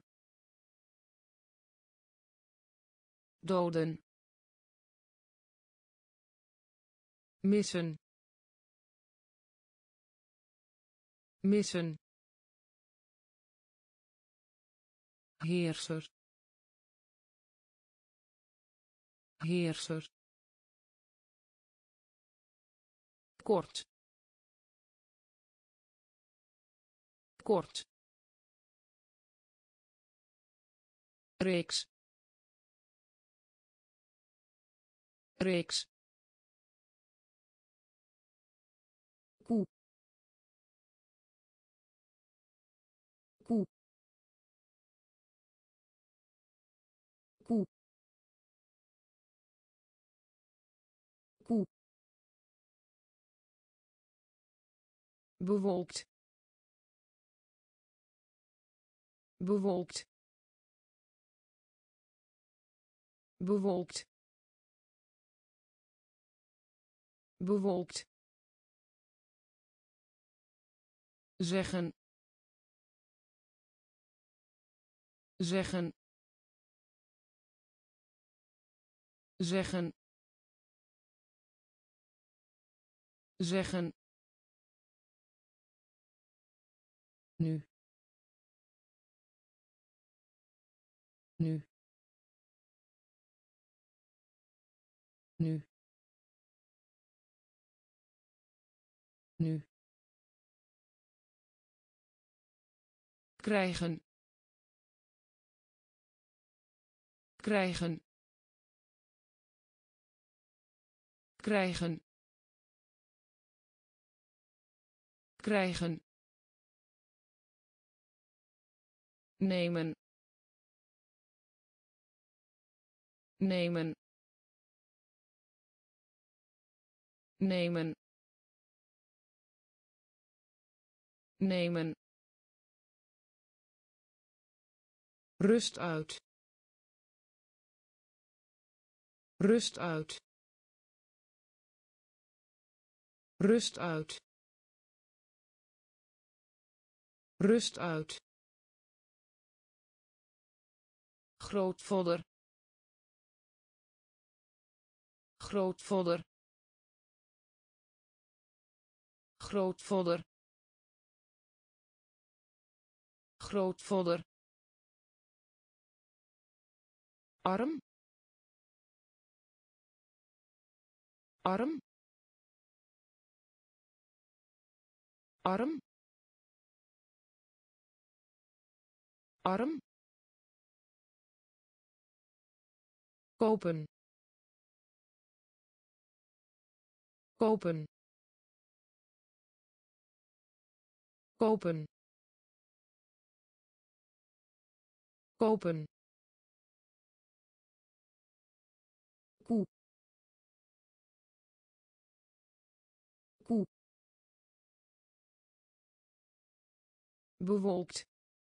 S1: doden, missen, missen, heerser, heerser, kort, kort, reeks, reeks, koe, koe, koe, koe, bewolkt, bewolkt, bewolkt, bewolkt, zeggen, zeggen, zeggen, zeggen, nu, nu, nu, nu krijgen krijgen krijgen krijgen nemen nemen nemen nemen rust uit rust uit rust uit rust uit grootvader grootvader grootvader grootvader arm arm arm arm kopen kopen kopen kopen koe koe bewolkt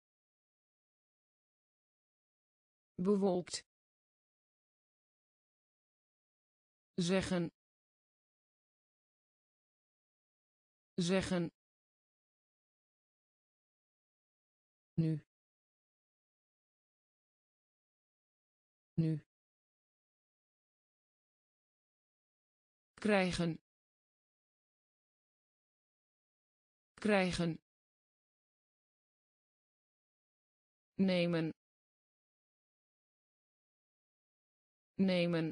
S1: bewolkt zeggen zeggen nu nu krijgen krijgen nemen nemen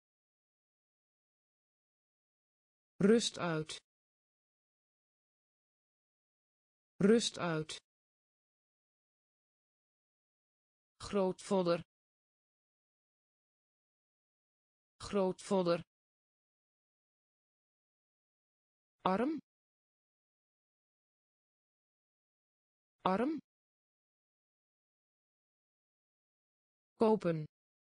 S1: rust uit rust uit grootvader grootvader arm arm kopen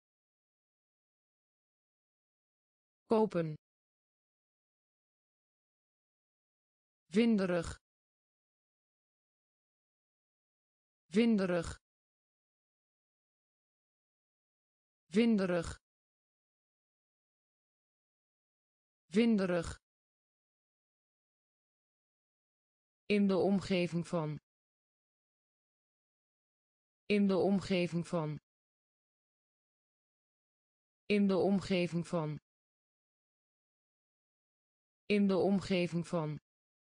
S1: kopen winderig winderig winderig winderig in de omgeving van in de omgeving van in de omgeving van in de omgeving van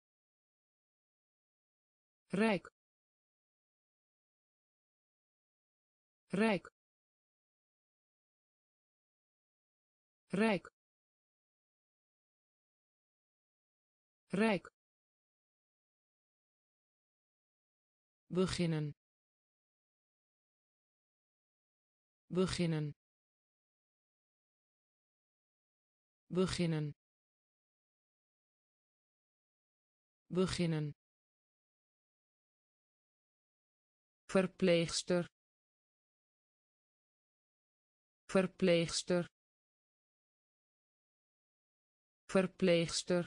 S1: rijk rijk rijk rijk beginnen beginnen beginnen beginnen verpleegster verpleegster verpleegster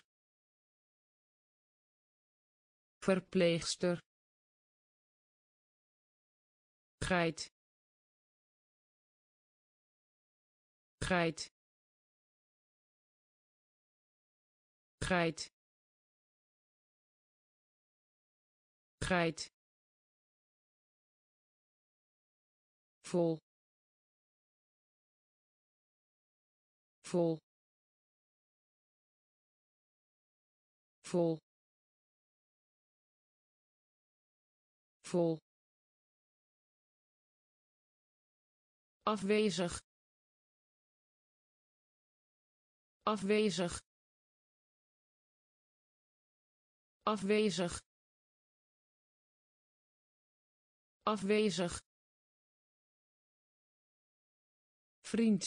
S1: verpleegster geit geit geit geit vol vol vol vol afwezig afwezig afwezig afwezig vriend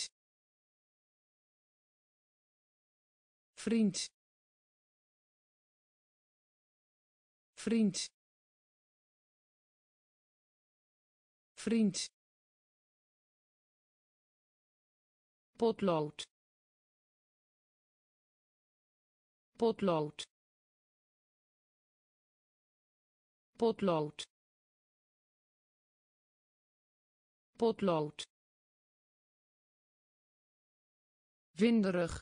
S1: vriend vriend vriend potlood potlood potlood potlood winderig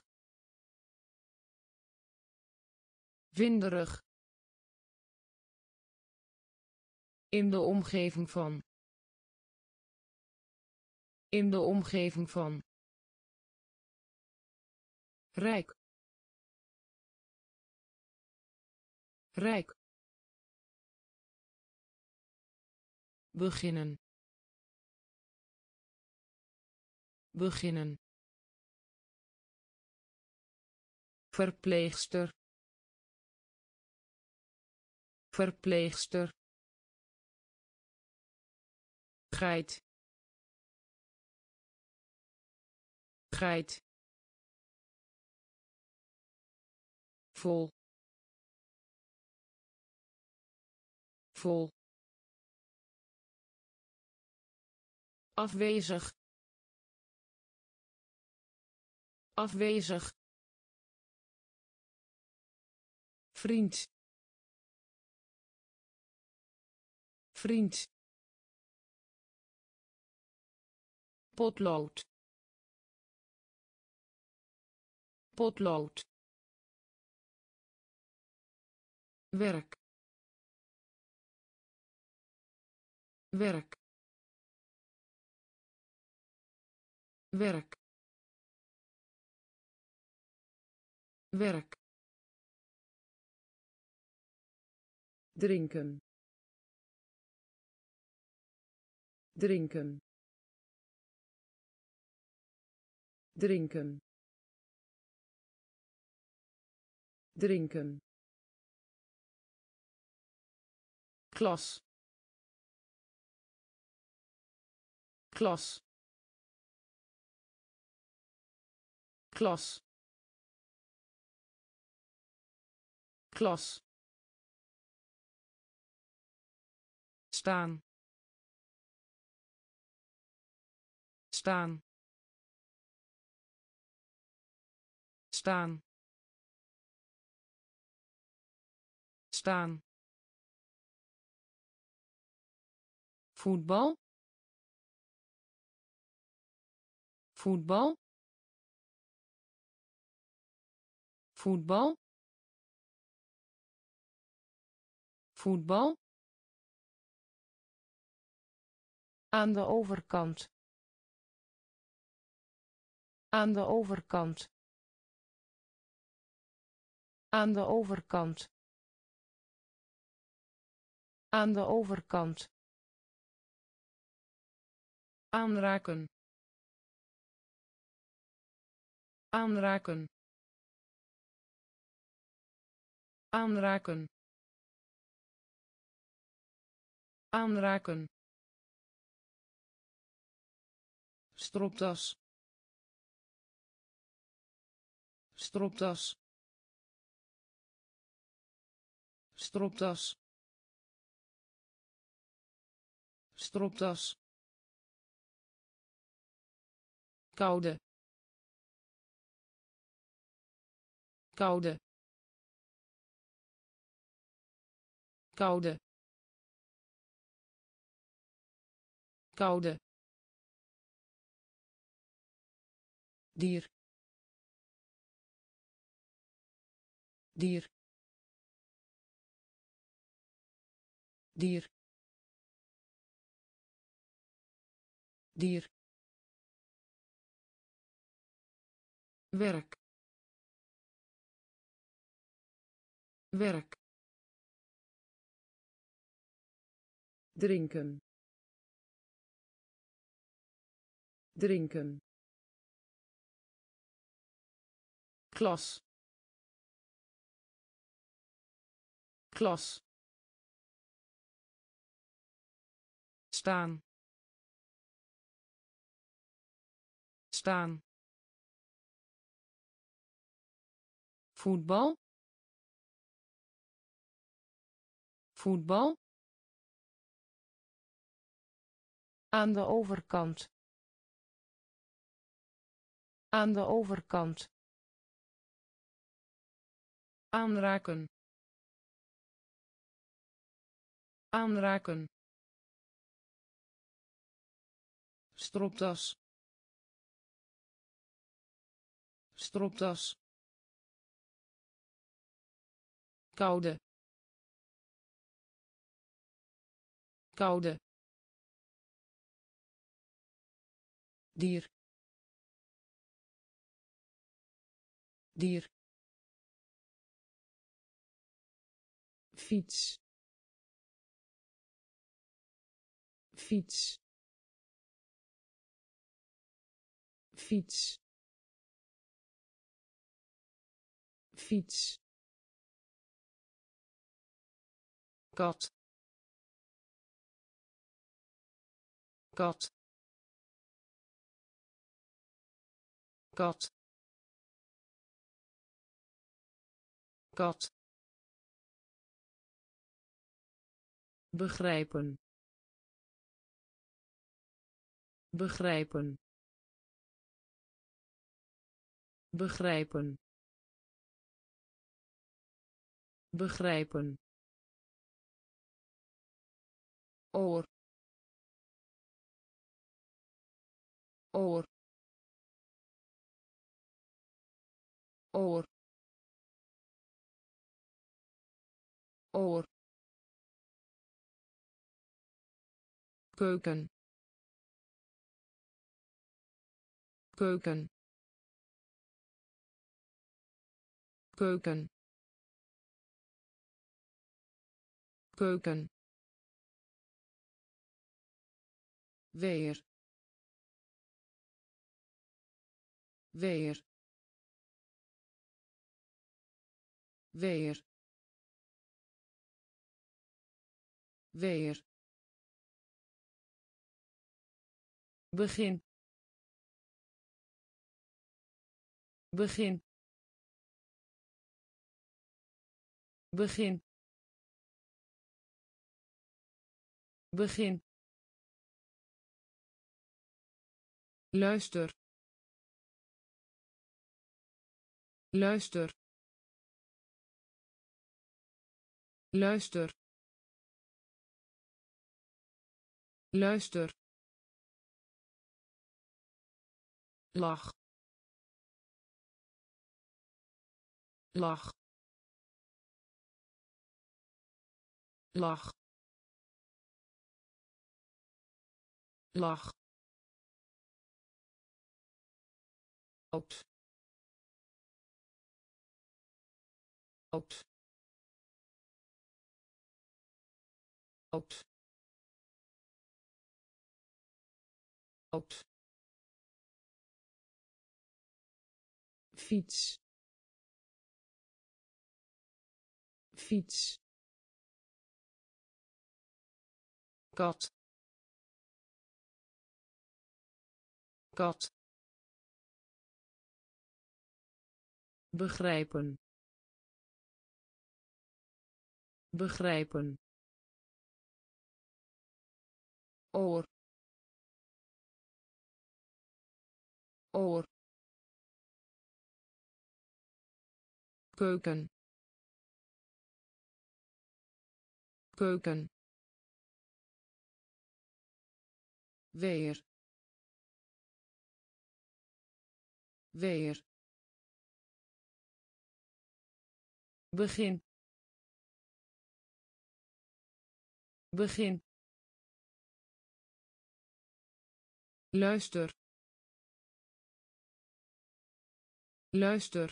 S1: winderig in de omgeving van in de omgeving van rijk rijk beginnen beginnen verpleegster verpleegster geit geit vol vol afwezig afwezig vriend vriend potlood potlood werk werk werk werk drinken drinken drinken drinken klas klas klas klas staan staan staan staan voetbal voetbal voetbal voetbal aan de overkant aan de overkant aan de overkant aan de overkant aanraken aanraken aanraken aanraken stropdas stropdas stropdas stropdas koude koude koude koude dier dier dier dier werk werk drinken drinken klas Klas. Staan. Staan. Voetbal. Voetbal. Aan de overkant. Aan de overkant. Aanraken. Aanraken. Stropdas. Stropdas. Koude. Koude. Dier. Dier. Fiets. Fiets. Fiets. Fiets. Kat. Kat. Kat. Kat. Begrijpen. Begrijpen. Begrijpen. Begrijpen. Oor. Oor. Oor. Oor. Keuken. Keuken. Keuken. Keuken. Weer. Weer. Weer. Weer. Begin. Begin. Begin. Begin. Luister. Luister. Luister. Luister. Lach. Lach. Lach. Lach. Oud. Oud. Oud. Oud. Fiets. Fiets. Kat. Kat. Begrijpen. Begrijpen. Oor. Oor. Keuken. Keuken. Weer. Weer. Begin. Begin. Luister. Luister.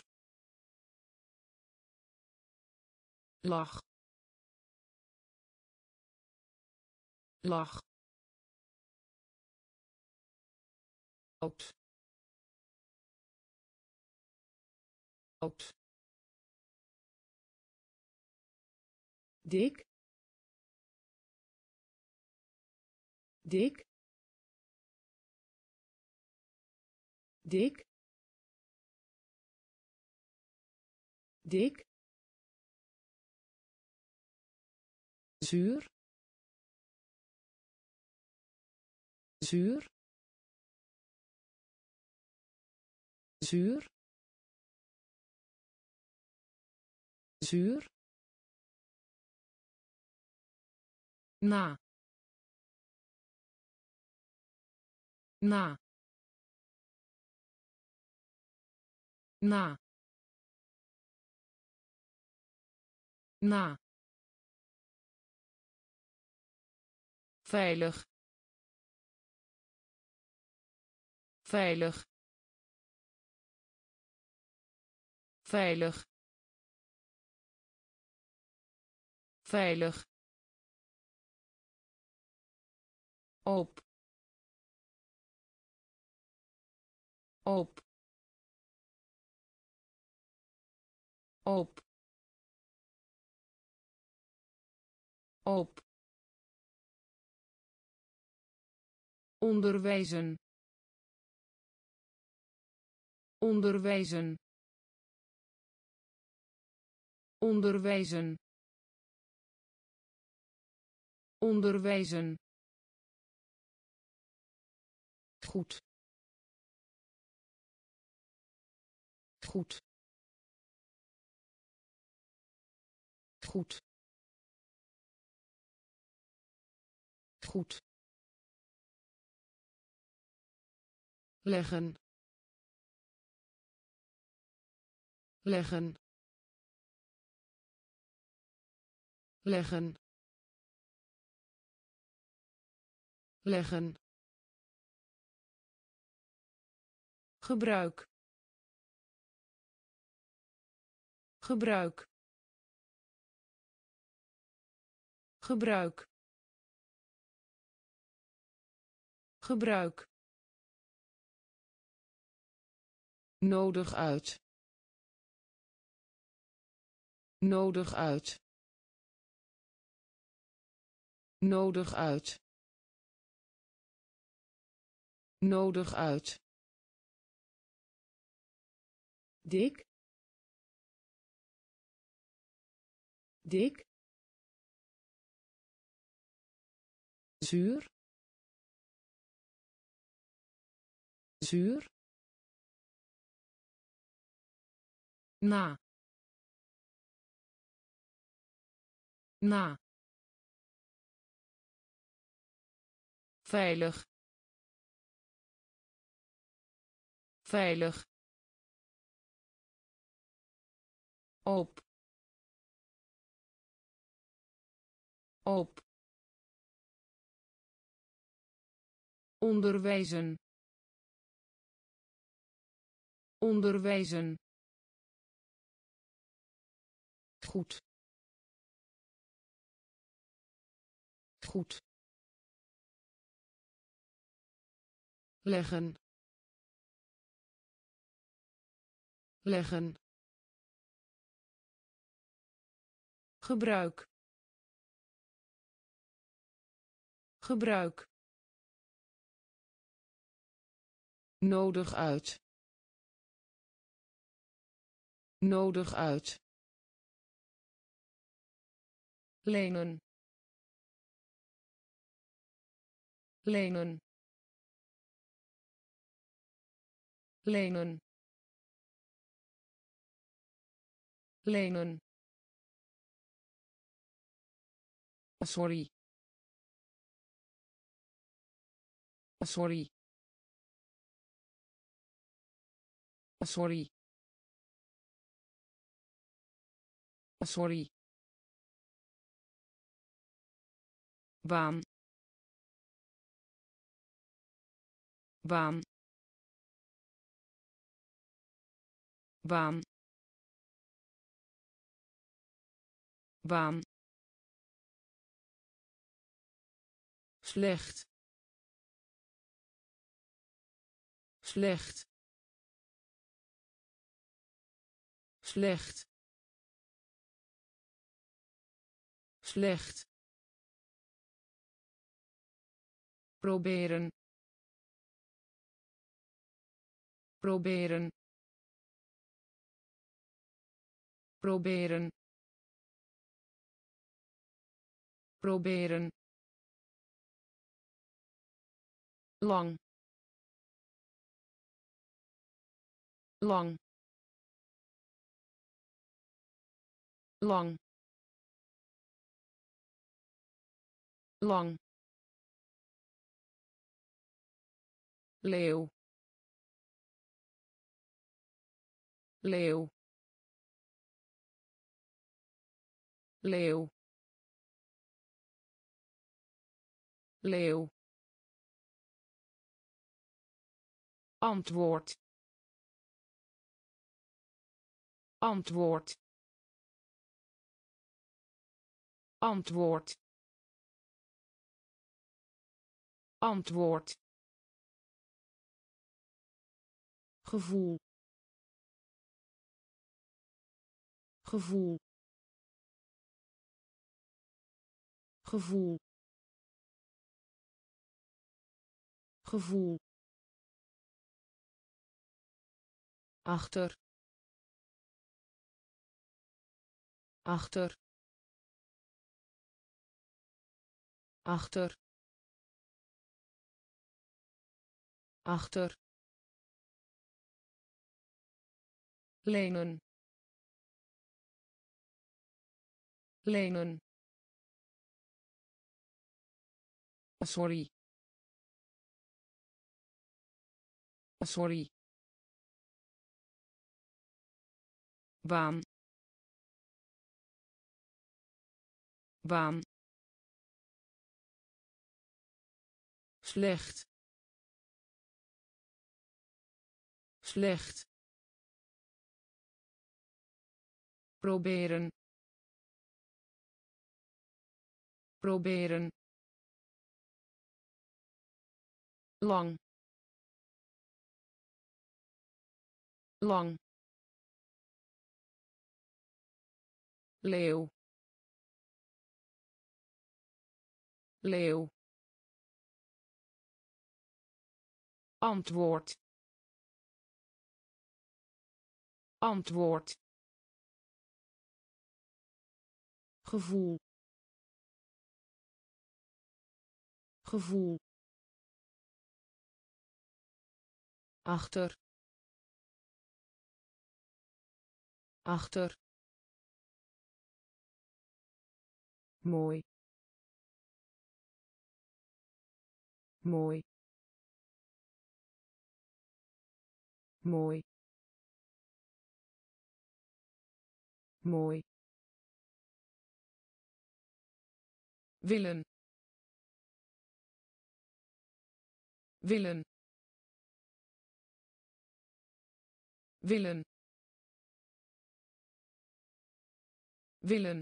S1: Lach. Lach. Oud. Oud. dik dik dik dik zuur zuur zuur zuur na na na na veilig veilig veilig veilig op op op op onderwijzen onderwijzen onderwijzen onderwijzen goed goed goed goed leggen leggen leggen leggen gebruik gebruik gebruik gebruik nodig uit nodig uit nodig uit nodig uit dik dik zuur zuur na na veilig veilig op op onderwijzen onderwijzen goed goed leggen leggen gebruik gebruik nodig uit nodig uit lenen lenen lenen lenen sorry sorry sorry sorry baan baan baan baan slecht slecht slecht slecht proberen proberen proberen proberen lang lang lang lang leeuw leeuw leeuw leeuw antwoord antwoord antwoord antwoord gevoel gevoel gevoel gevoel achter achter achter achter lenen lenen sorry sorry baan baan slecht slecht proberen proberen lang lang leeuw leeuw antwoord antwoord gevoel gevoel achter achter mooi mooi mooi mooi willen willen willen willen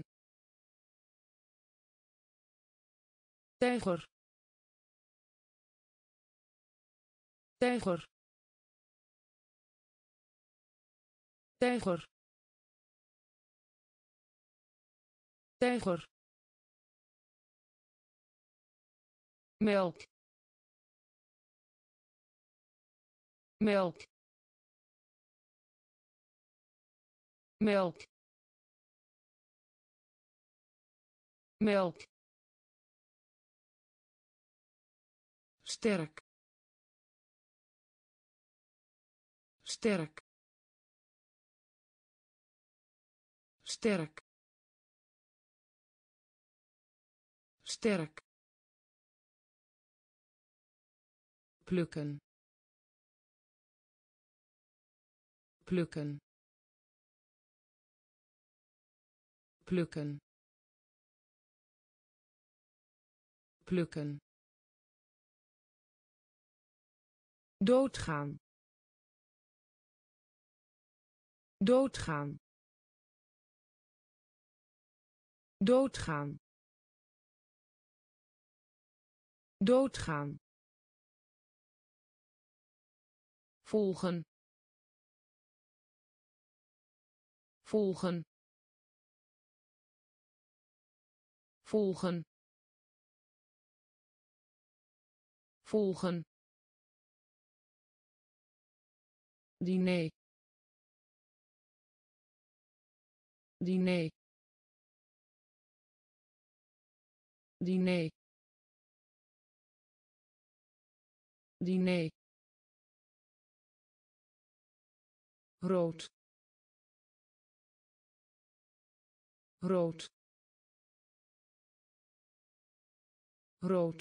S1: tijger tijger tijger tijger melk melk melk melk sterk sterk sterk sterk plukken plukken plukken plukken doodgaan doodgaan doodgaan doodgaan volgen volgen volgen volgen diner diner diner diner rood rood rood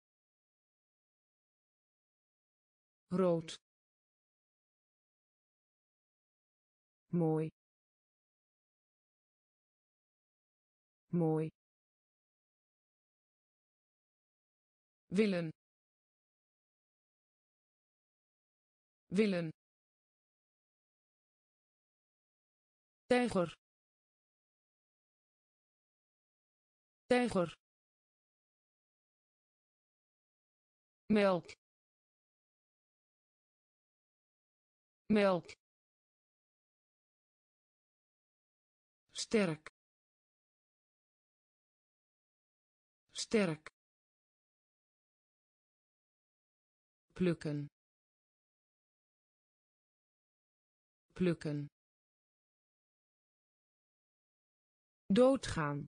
S1: rood mooi mooi willen willen tijger tijger melk melk sterk sterk plukken plukken doodgaan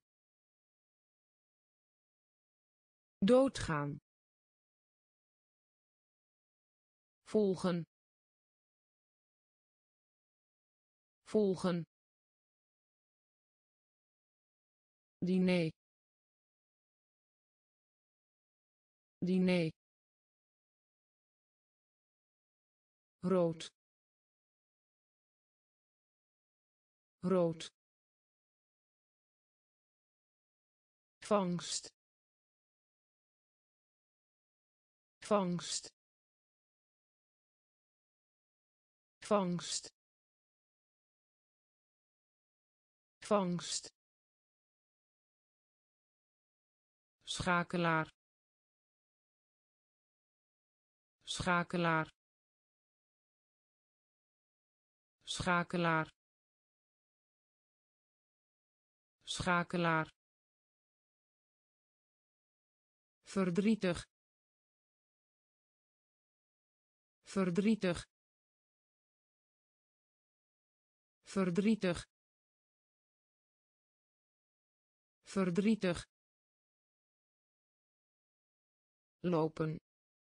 S1: doodgaan volgen volgen diner diner rood rood vangst vangst vangst vangst schakelaar schakelaar schakelaar schakelaar verdrietig verdrietig verdrietig verdrietig lopen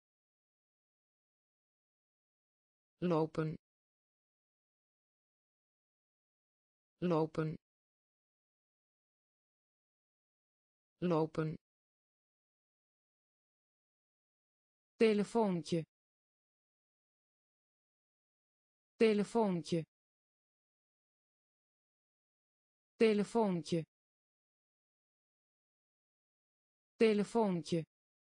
S1: lopen lopen lopen telefoontje telefoontje telefoontje telefoontje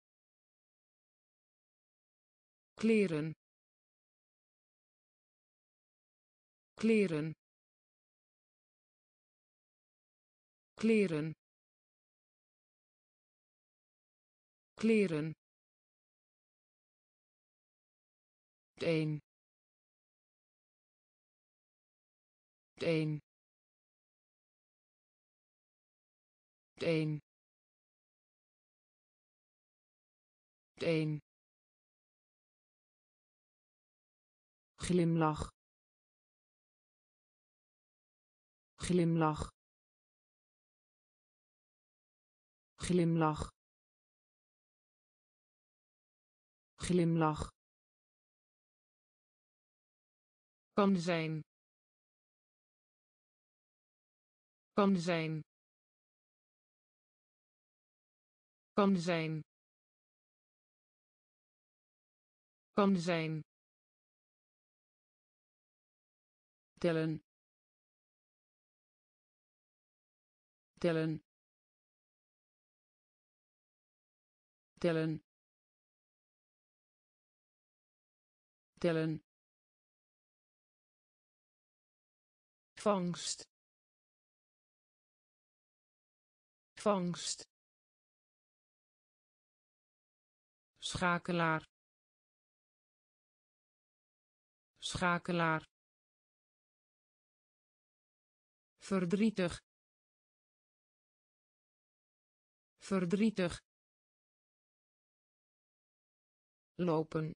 S1: kleren kleren kleren kleren een een een een glimlach glimlach glimlach glimlach kan zijn kan zijn kan zijn kan zijn tellen tellen tellen tellen vangst vangst schakelaar schakelaar verdrietig verdrietig, lopen,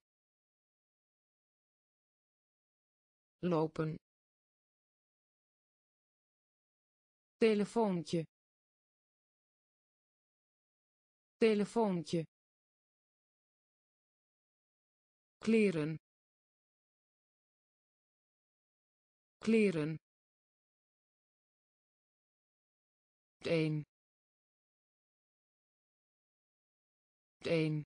S1: lopen, telefoontje, telefoontje, kleren, kleren, een, een,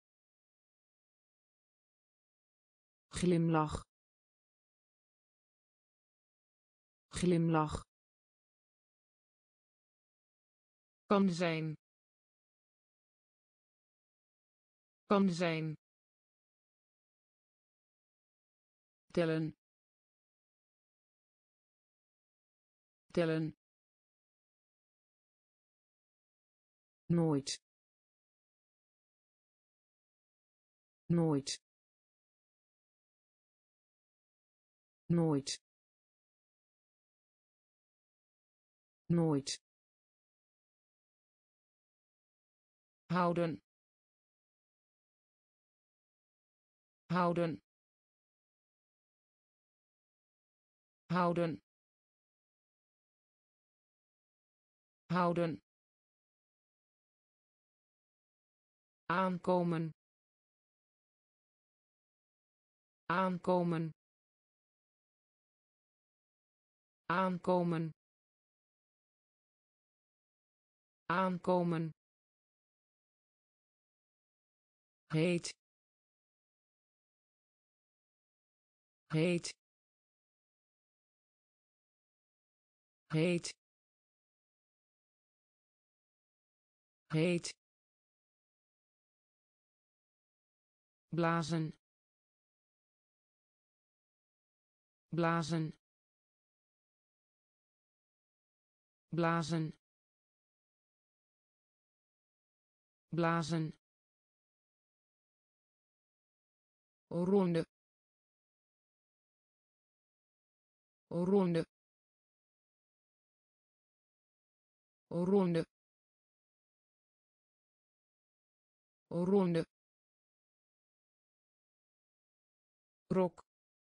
S1: glimlach, glimlach, kan zijn, kan zijn, tellen, tellen, nooit, nooit, nooit, nooit, houden, houden, houden, houden, aankomen, aankomen, aankomen, aankomen, heet, heet, heet, heet, blazen, blazen, blazen, blazen, ronde, ronde, ronde, ronde, rok,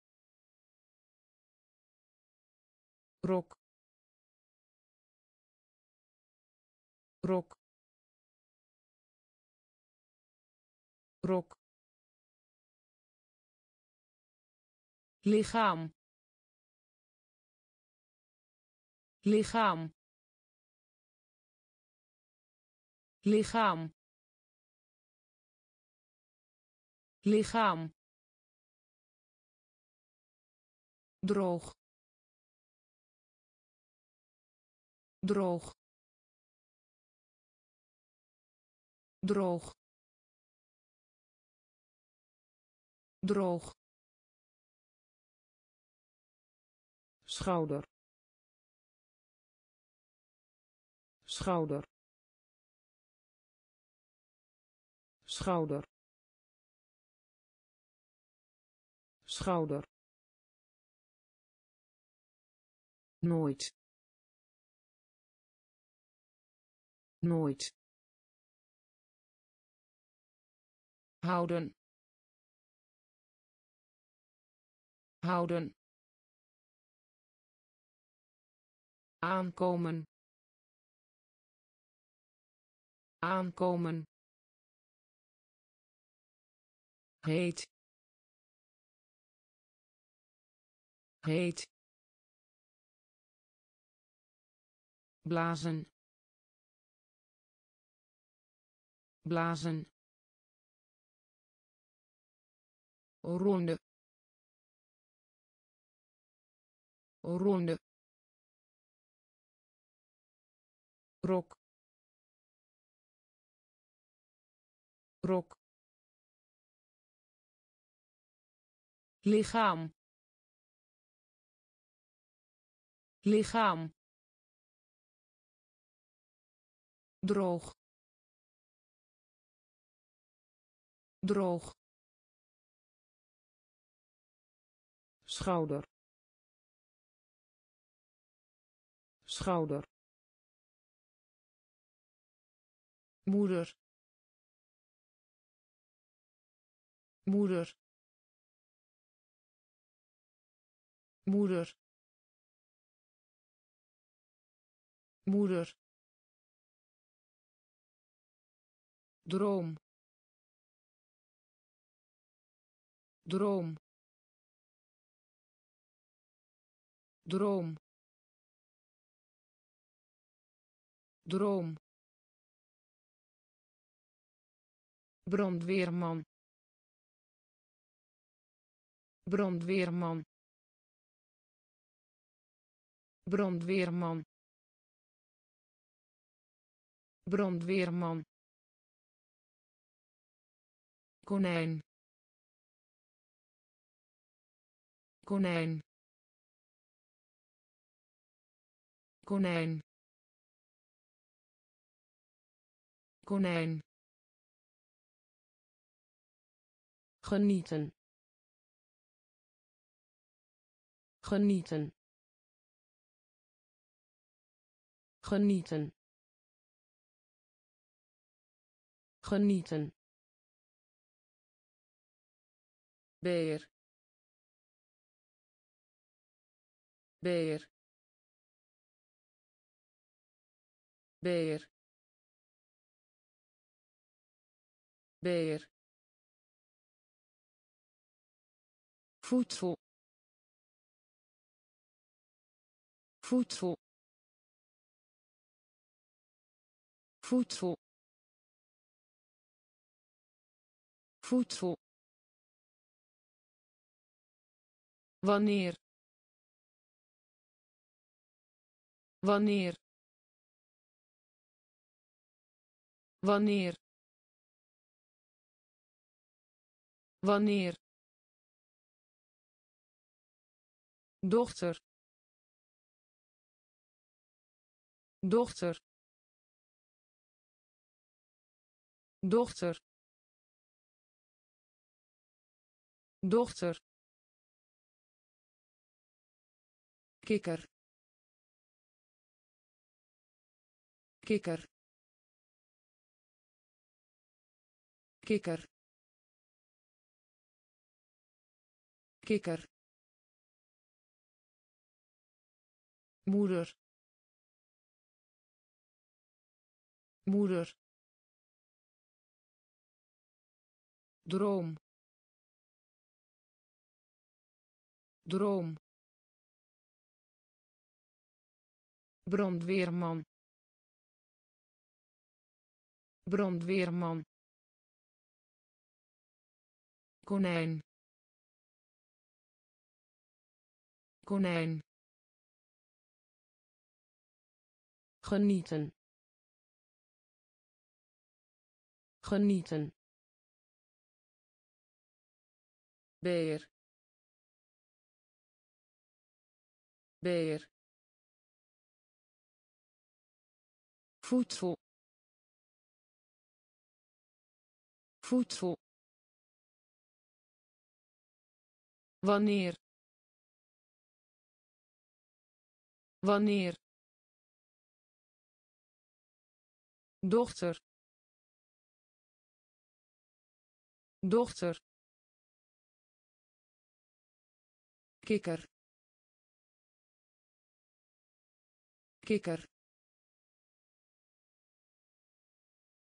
S1: rok, rok, rok, lichaam, lichaam, lichaam, lichaam, droog, droog, droog, droog, schouder, schouder, schouder, schouder, nooit, nooit, houden, houden, aankomen, aankomen, heet, heet, blazen, blazen, ronde, ronde, rok, rok, lichaam, lichaam, droog, droog, schouder, schouder, moeder moeder moeder moeder droom droom droom droom brandweerman brandweerman brandweerman brandweerman konijn konijn konijn konijn genieten genieten genieten genieten beer beer beer beer voedsel voedsel voedsel voedsel wanneer wanneer wanneer wanneer dochter dochter dochter dochter kikker kikker kikker kikker moeder moeder droom droom brandweerman brandweerman konijn konijn genieten genieten beer beer voedsel voedsel wanneer wanneer dochter dochter kikker kikker